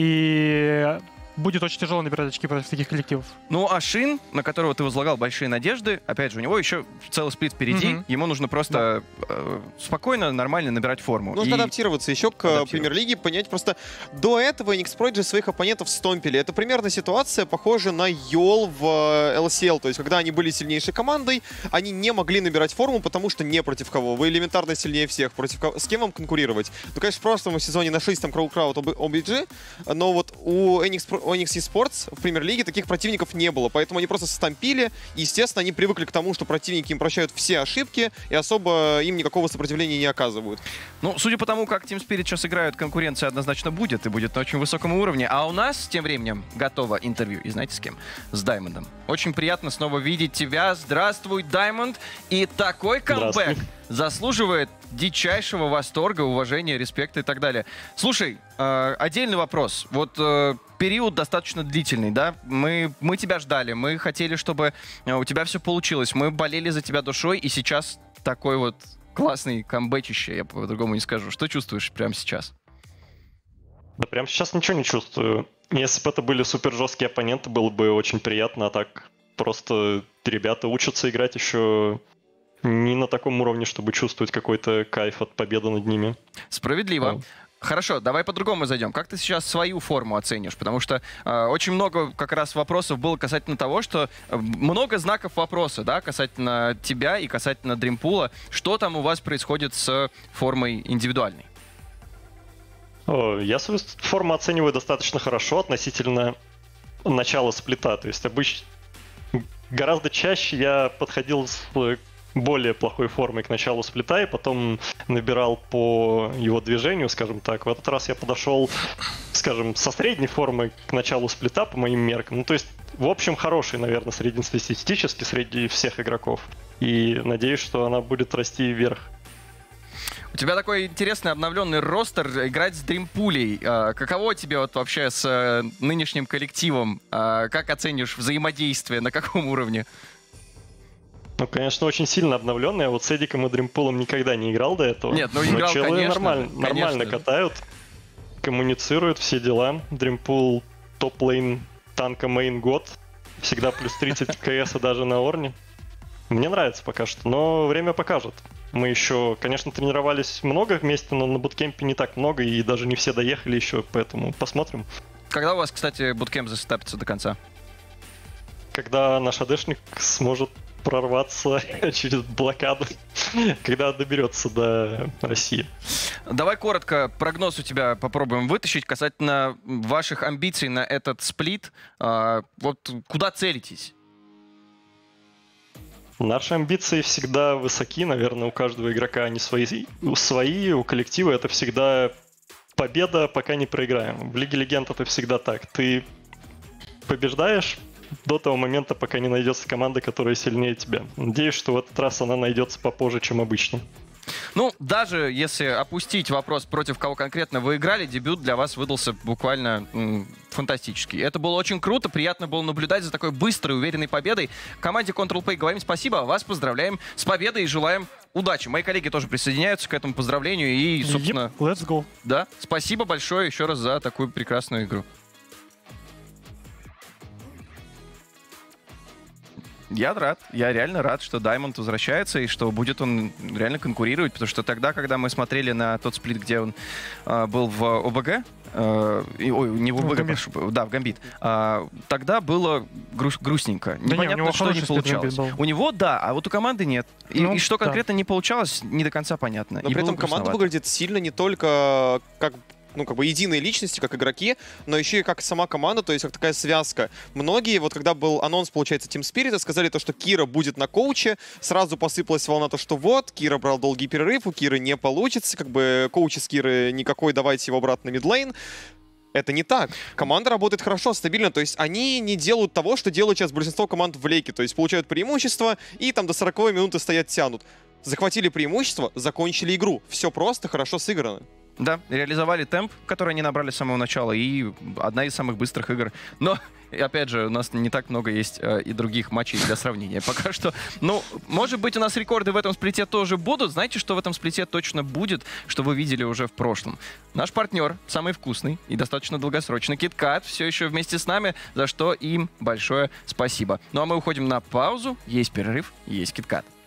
и будет очень тяжело набирать очки против таких коллективов. Ну, а Шин, на которого ты возлагал большие надежды, опять же, у него еще целый сплит впереди. Mm-hmm. Ему нужно просто да. э, спокойно, нормально набирать форму. Нужно и... адаптироваться еще к премьер-лиге, понять просто... До этого Inxproj своих оппонентов стомпили. Это примерно ситуация, похожа на Йол в эл си эл. То есть, когда они были сильнейшей командой, они не могли набирать форму, потому что не против кого. Вы элементарно сильнее всех. Против кого... С кем вам конкурировать? Ну, конечно, в прошлом сезоне нашлись там Краукраут, о би джи, но вот у Inxproj Onyx Esports в премьер-лиге таких противников не было, поэтому они просто стампили, и, естественно, они привыкли к тому, что противники им прощают все ошибки, и особо им никакого сопротивления не оказывают. Ну, судя по тому, как Team Spirit сейчас играют, конкуренция однозначно будет, и будет на очень высоком уровне. А у нас, тем временем, готово интервью, и знаете с кем? С Даймондом. Очень приятно снова видеть тебя. Здравствуй, Даймонд. И такой камбэк заслуживает дичайшего восторга, уважения, респекта и так далее. Слушай, э, отдельный вопрос. Вот э, период достаточно длительный, да? Мы, мы тебя ждали, мы хотели, чтобы э, у тебя все получилось. Мы болели за тебя душой, и сейчас такой вот классный камбэчище, я по-другому не скажу. Что чувствуешь прямо сейчас? Да прямо сейчас ничего не чувствую. Если бы это были супер жесткие оппоненты, было бы очень приятно, а так просто ребята учатся играть еще не на таком уровне, чтобы чувствовать какой-то кайф от победы над ними. Справедливо. Да. Хорошо, давай по-другому зайдем. Как ты сейчас свою форму оценишь? Потому что э, очень много как раз вопросов было касательно того, что э, много знаков вопроса, да, касательно тебя и касательно Дримпула. Что там у вас происходит с формой индивидуальной? О, я свою форму оцениваю достаточно хорошо относительно начала сплита. То есть обычно гораздо чаще я подходил с более плохой формой к началу сплита и потом набирал по его движению, скажем так. В этот раз я подошел, скажем, со средней формой к началу сплита по моим меркам. Ну, то есть, в общем, хороший, наверное, среднестатистически среди всех игроков. И надеюсь, что она будет расти вверх. У тебя такой интересный обновленный ростер, играть с Дримпулей. А, каково тебе вот вообще с а, нынешним коллективом? А, как оценишь взаимодействие, на каком уровне? Ну, конечно, очень сильно обновленный. Я вот с Эдиком и Дримпулом никогда не играл до этого. Нет, ну играл, челы конечно. нормально, конечно. нормально катают, коммуницируют, все дела. Дримпул топ-лейн танка мейн год. Всегда плюс тридцать кс даже на Орне. Мне нравится пока что, но время покажет. Мы еще, конечно, тренировались много вместе, но на буткемпе не так много, и даже не все доехали еще, поэтому посмотрим. Когда у вас, кстати, буткемп засетапится до конца? Когда наш АДшник сможет прорваться через блокаду, когда доберется до России. Давай коротко прогноз у тебя попробуем вытащить касательно ваших амбиций на этот сплит. А, вот куда целитесь? Наши амбиции всегда высоки, наверное, у каждого игрока они свои, свои, у коллектива это всегда победа, пока не проиграем. В Лиге Легенд это всегда так. Ты побеждаешь до того момента, пока не найдется команда, которая сильнее тебя. Надеюсь, что в этот раз она найдется попозже, чем обычно. Ну, даже если опустить вопрос, против кого конкретно вы играли, дебют для вас выдался буквально м, фантастический. Это было очень круто, приятно было наблюдать за такой быстрой, уверенной победой. Команде Control Play говорим спасибо, вас поздравляем с победой и желаем удачи. Мои коллеги тоже присоединяются к этому поздравлению и, собственно... Yep, let's go. Да, спасибо большое еще раз за такую прекрасную игру. Я рад, я реально рад, что Diamond возвращается и что будет он реально конкурировать, потому что тогда, когда мы смотрели на тот сплит, где он э, был в ОБГ, э, и, ой, не в ОБГ, прошу, да, в Гамбит, э, тогда было гру- грустненько. Да непонятно, не, что не получалось. У него, да, а вот у команды нет. И, ну, и что да. конкретно не получалось, не до конца понятно. Но и при этом команда выглядит сильно не только как ну, как бы единые личности, как игроки, но еще и как сама команда, то есть как такая связка. Многие, вот когда был анонс, получается, Team Spirit, сказали то, что Кира будет на коуче, сразу посыпалась волна то, что вот, Кира брал долгий перерыв, у Киры не получится, как бы коуч из Киры никакой, давайте его обратно на мидлейн. Это не так. Команда работает хорошо, стабильно, то есть они не делают того, что делают сейчас большинство команд в лейке, то есть получают преимущество и там до сороковой минуты стоят, тянут. Захватили преимущество, закончили игру. Все просто, хорошо сыграно. Да, реализовали темп, который они набрали с самого начала, и одна из самых быстрых игр. Но, опять же, у нас не так много есть э, и других матчей для сравнения пока что. Ну, может быть, у нас рекорды в этом сплите тоже будут. Знаете, что в этом сплите точно будет, что вы видели уже в прошлом? Наш партнер, самый вкусный и достаточно долгосрочный, KitKat, все еще вместе с нами, за что им большое спасибо. Ну, а мы уходим на паузу. Есть перерыв, есть KitKat.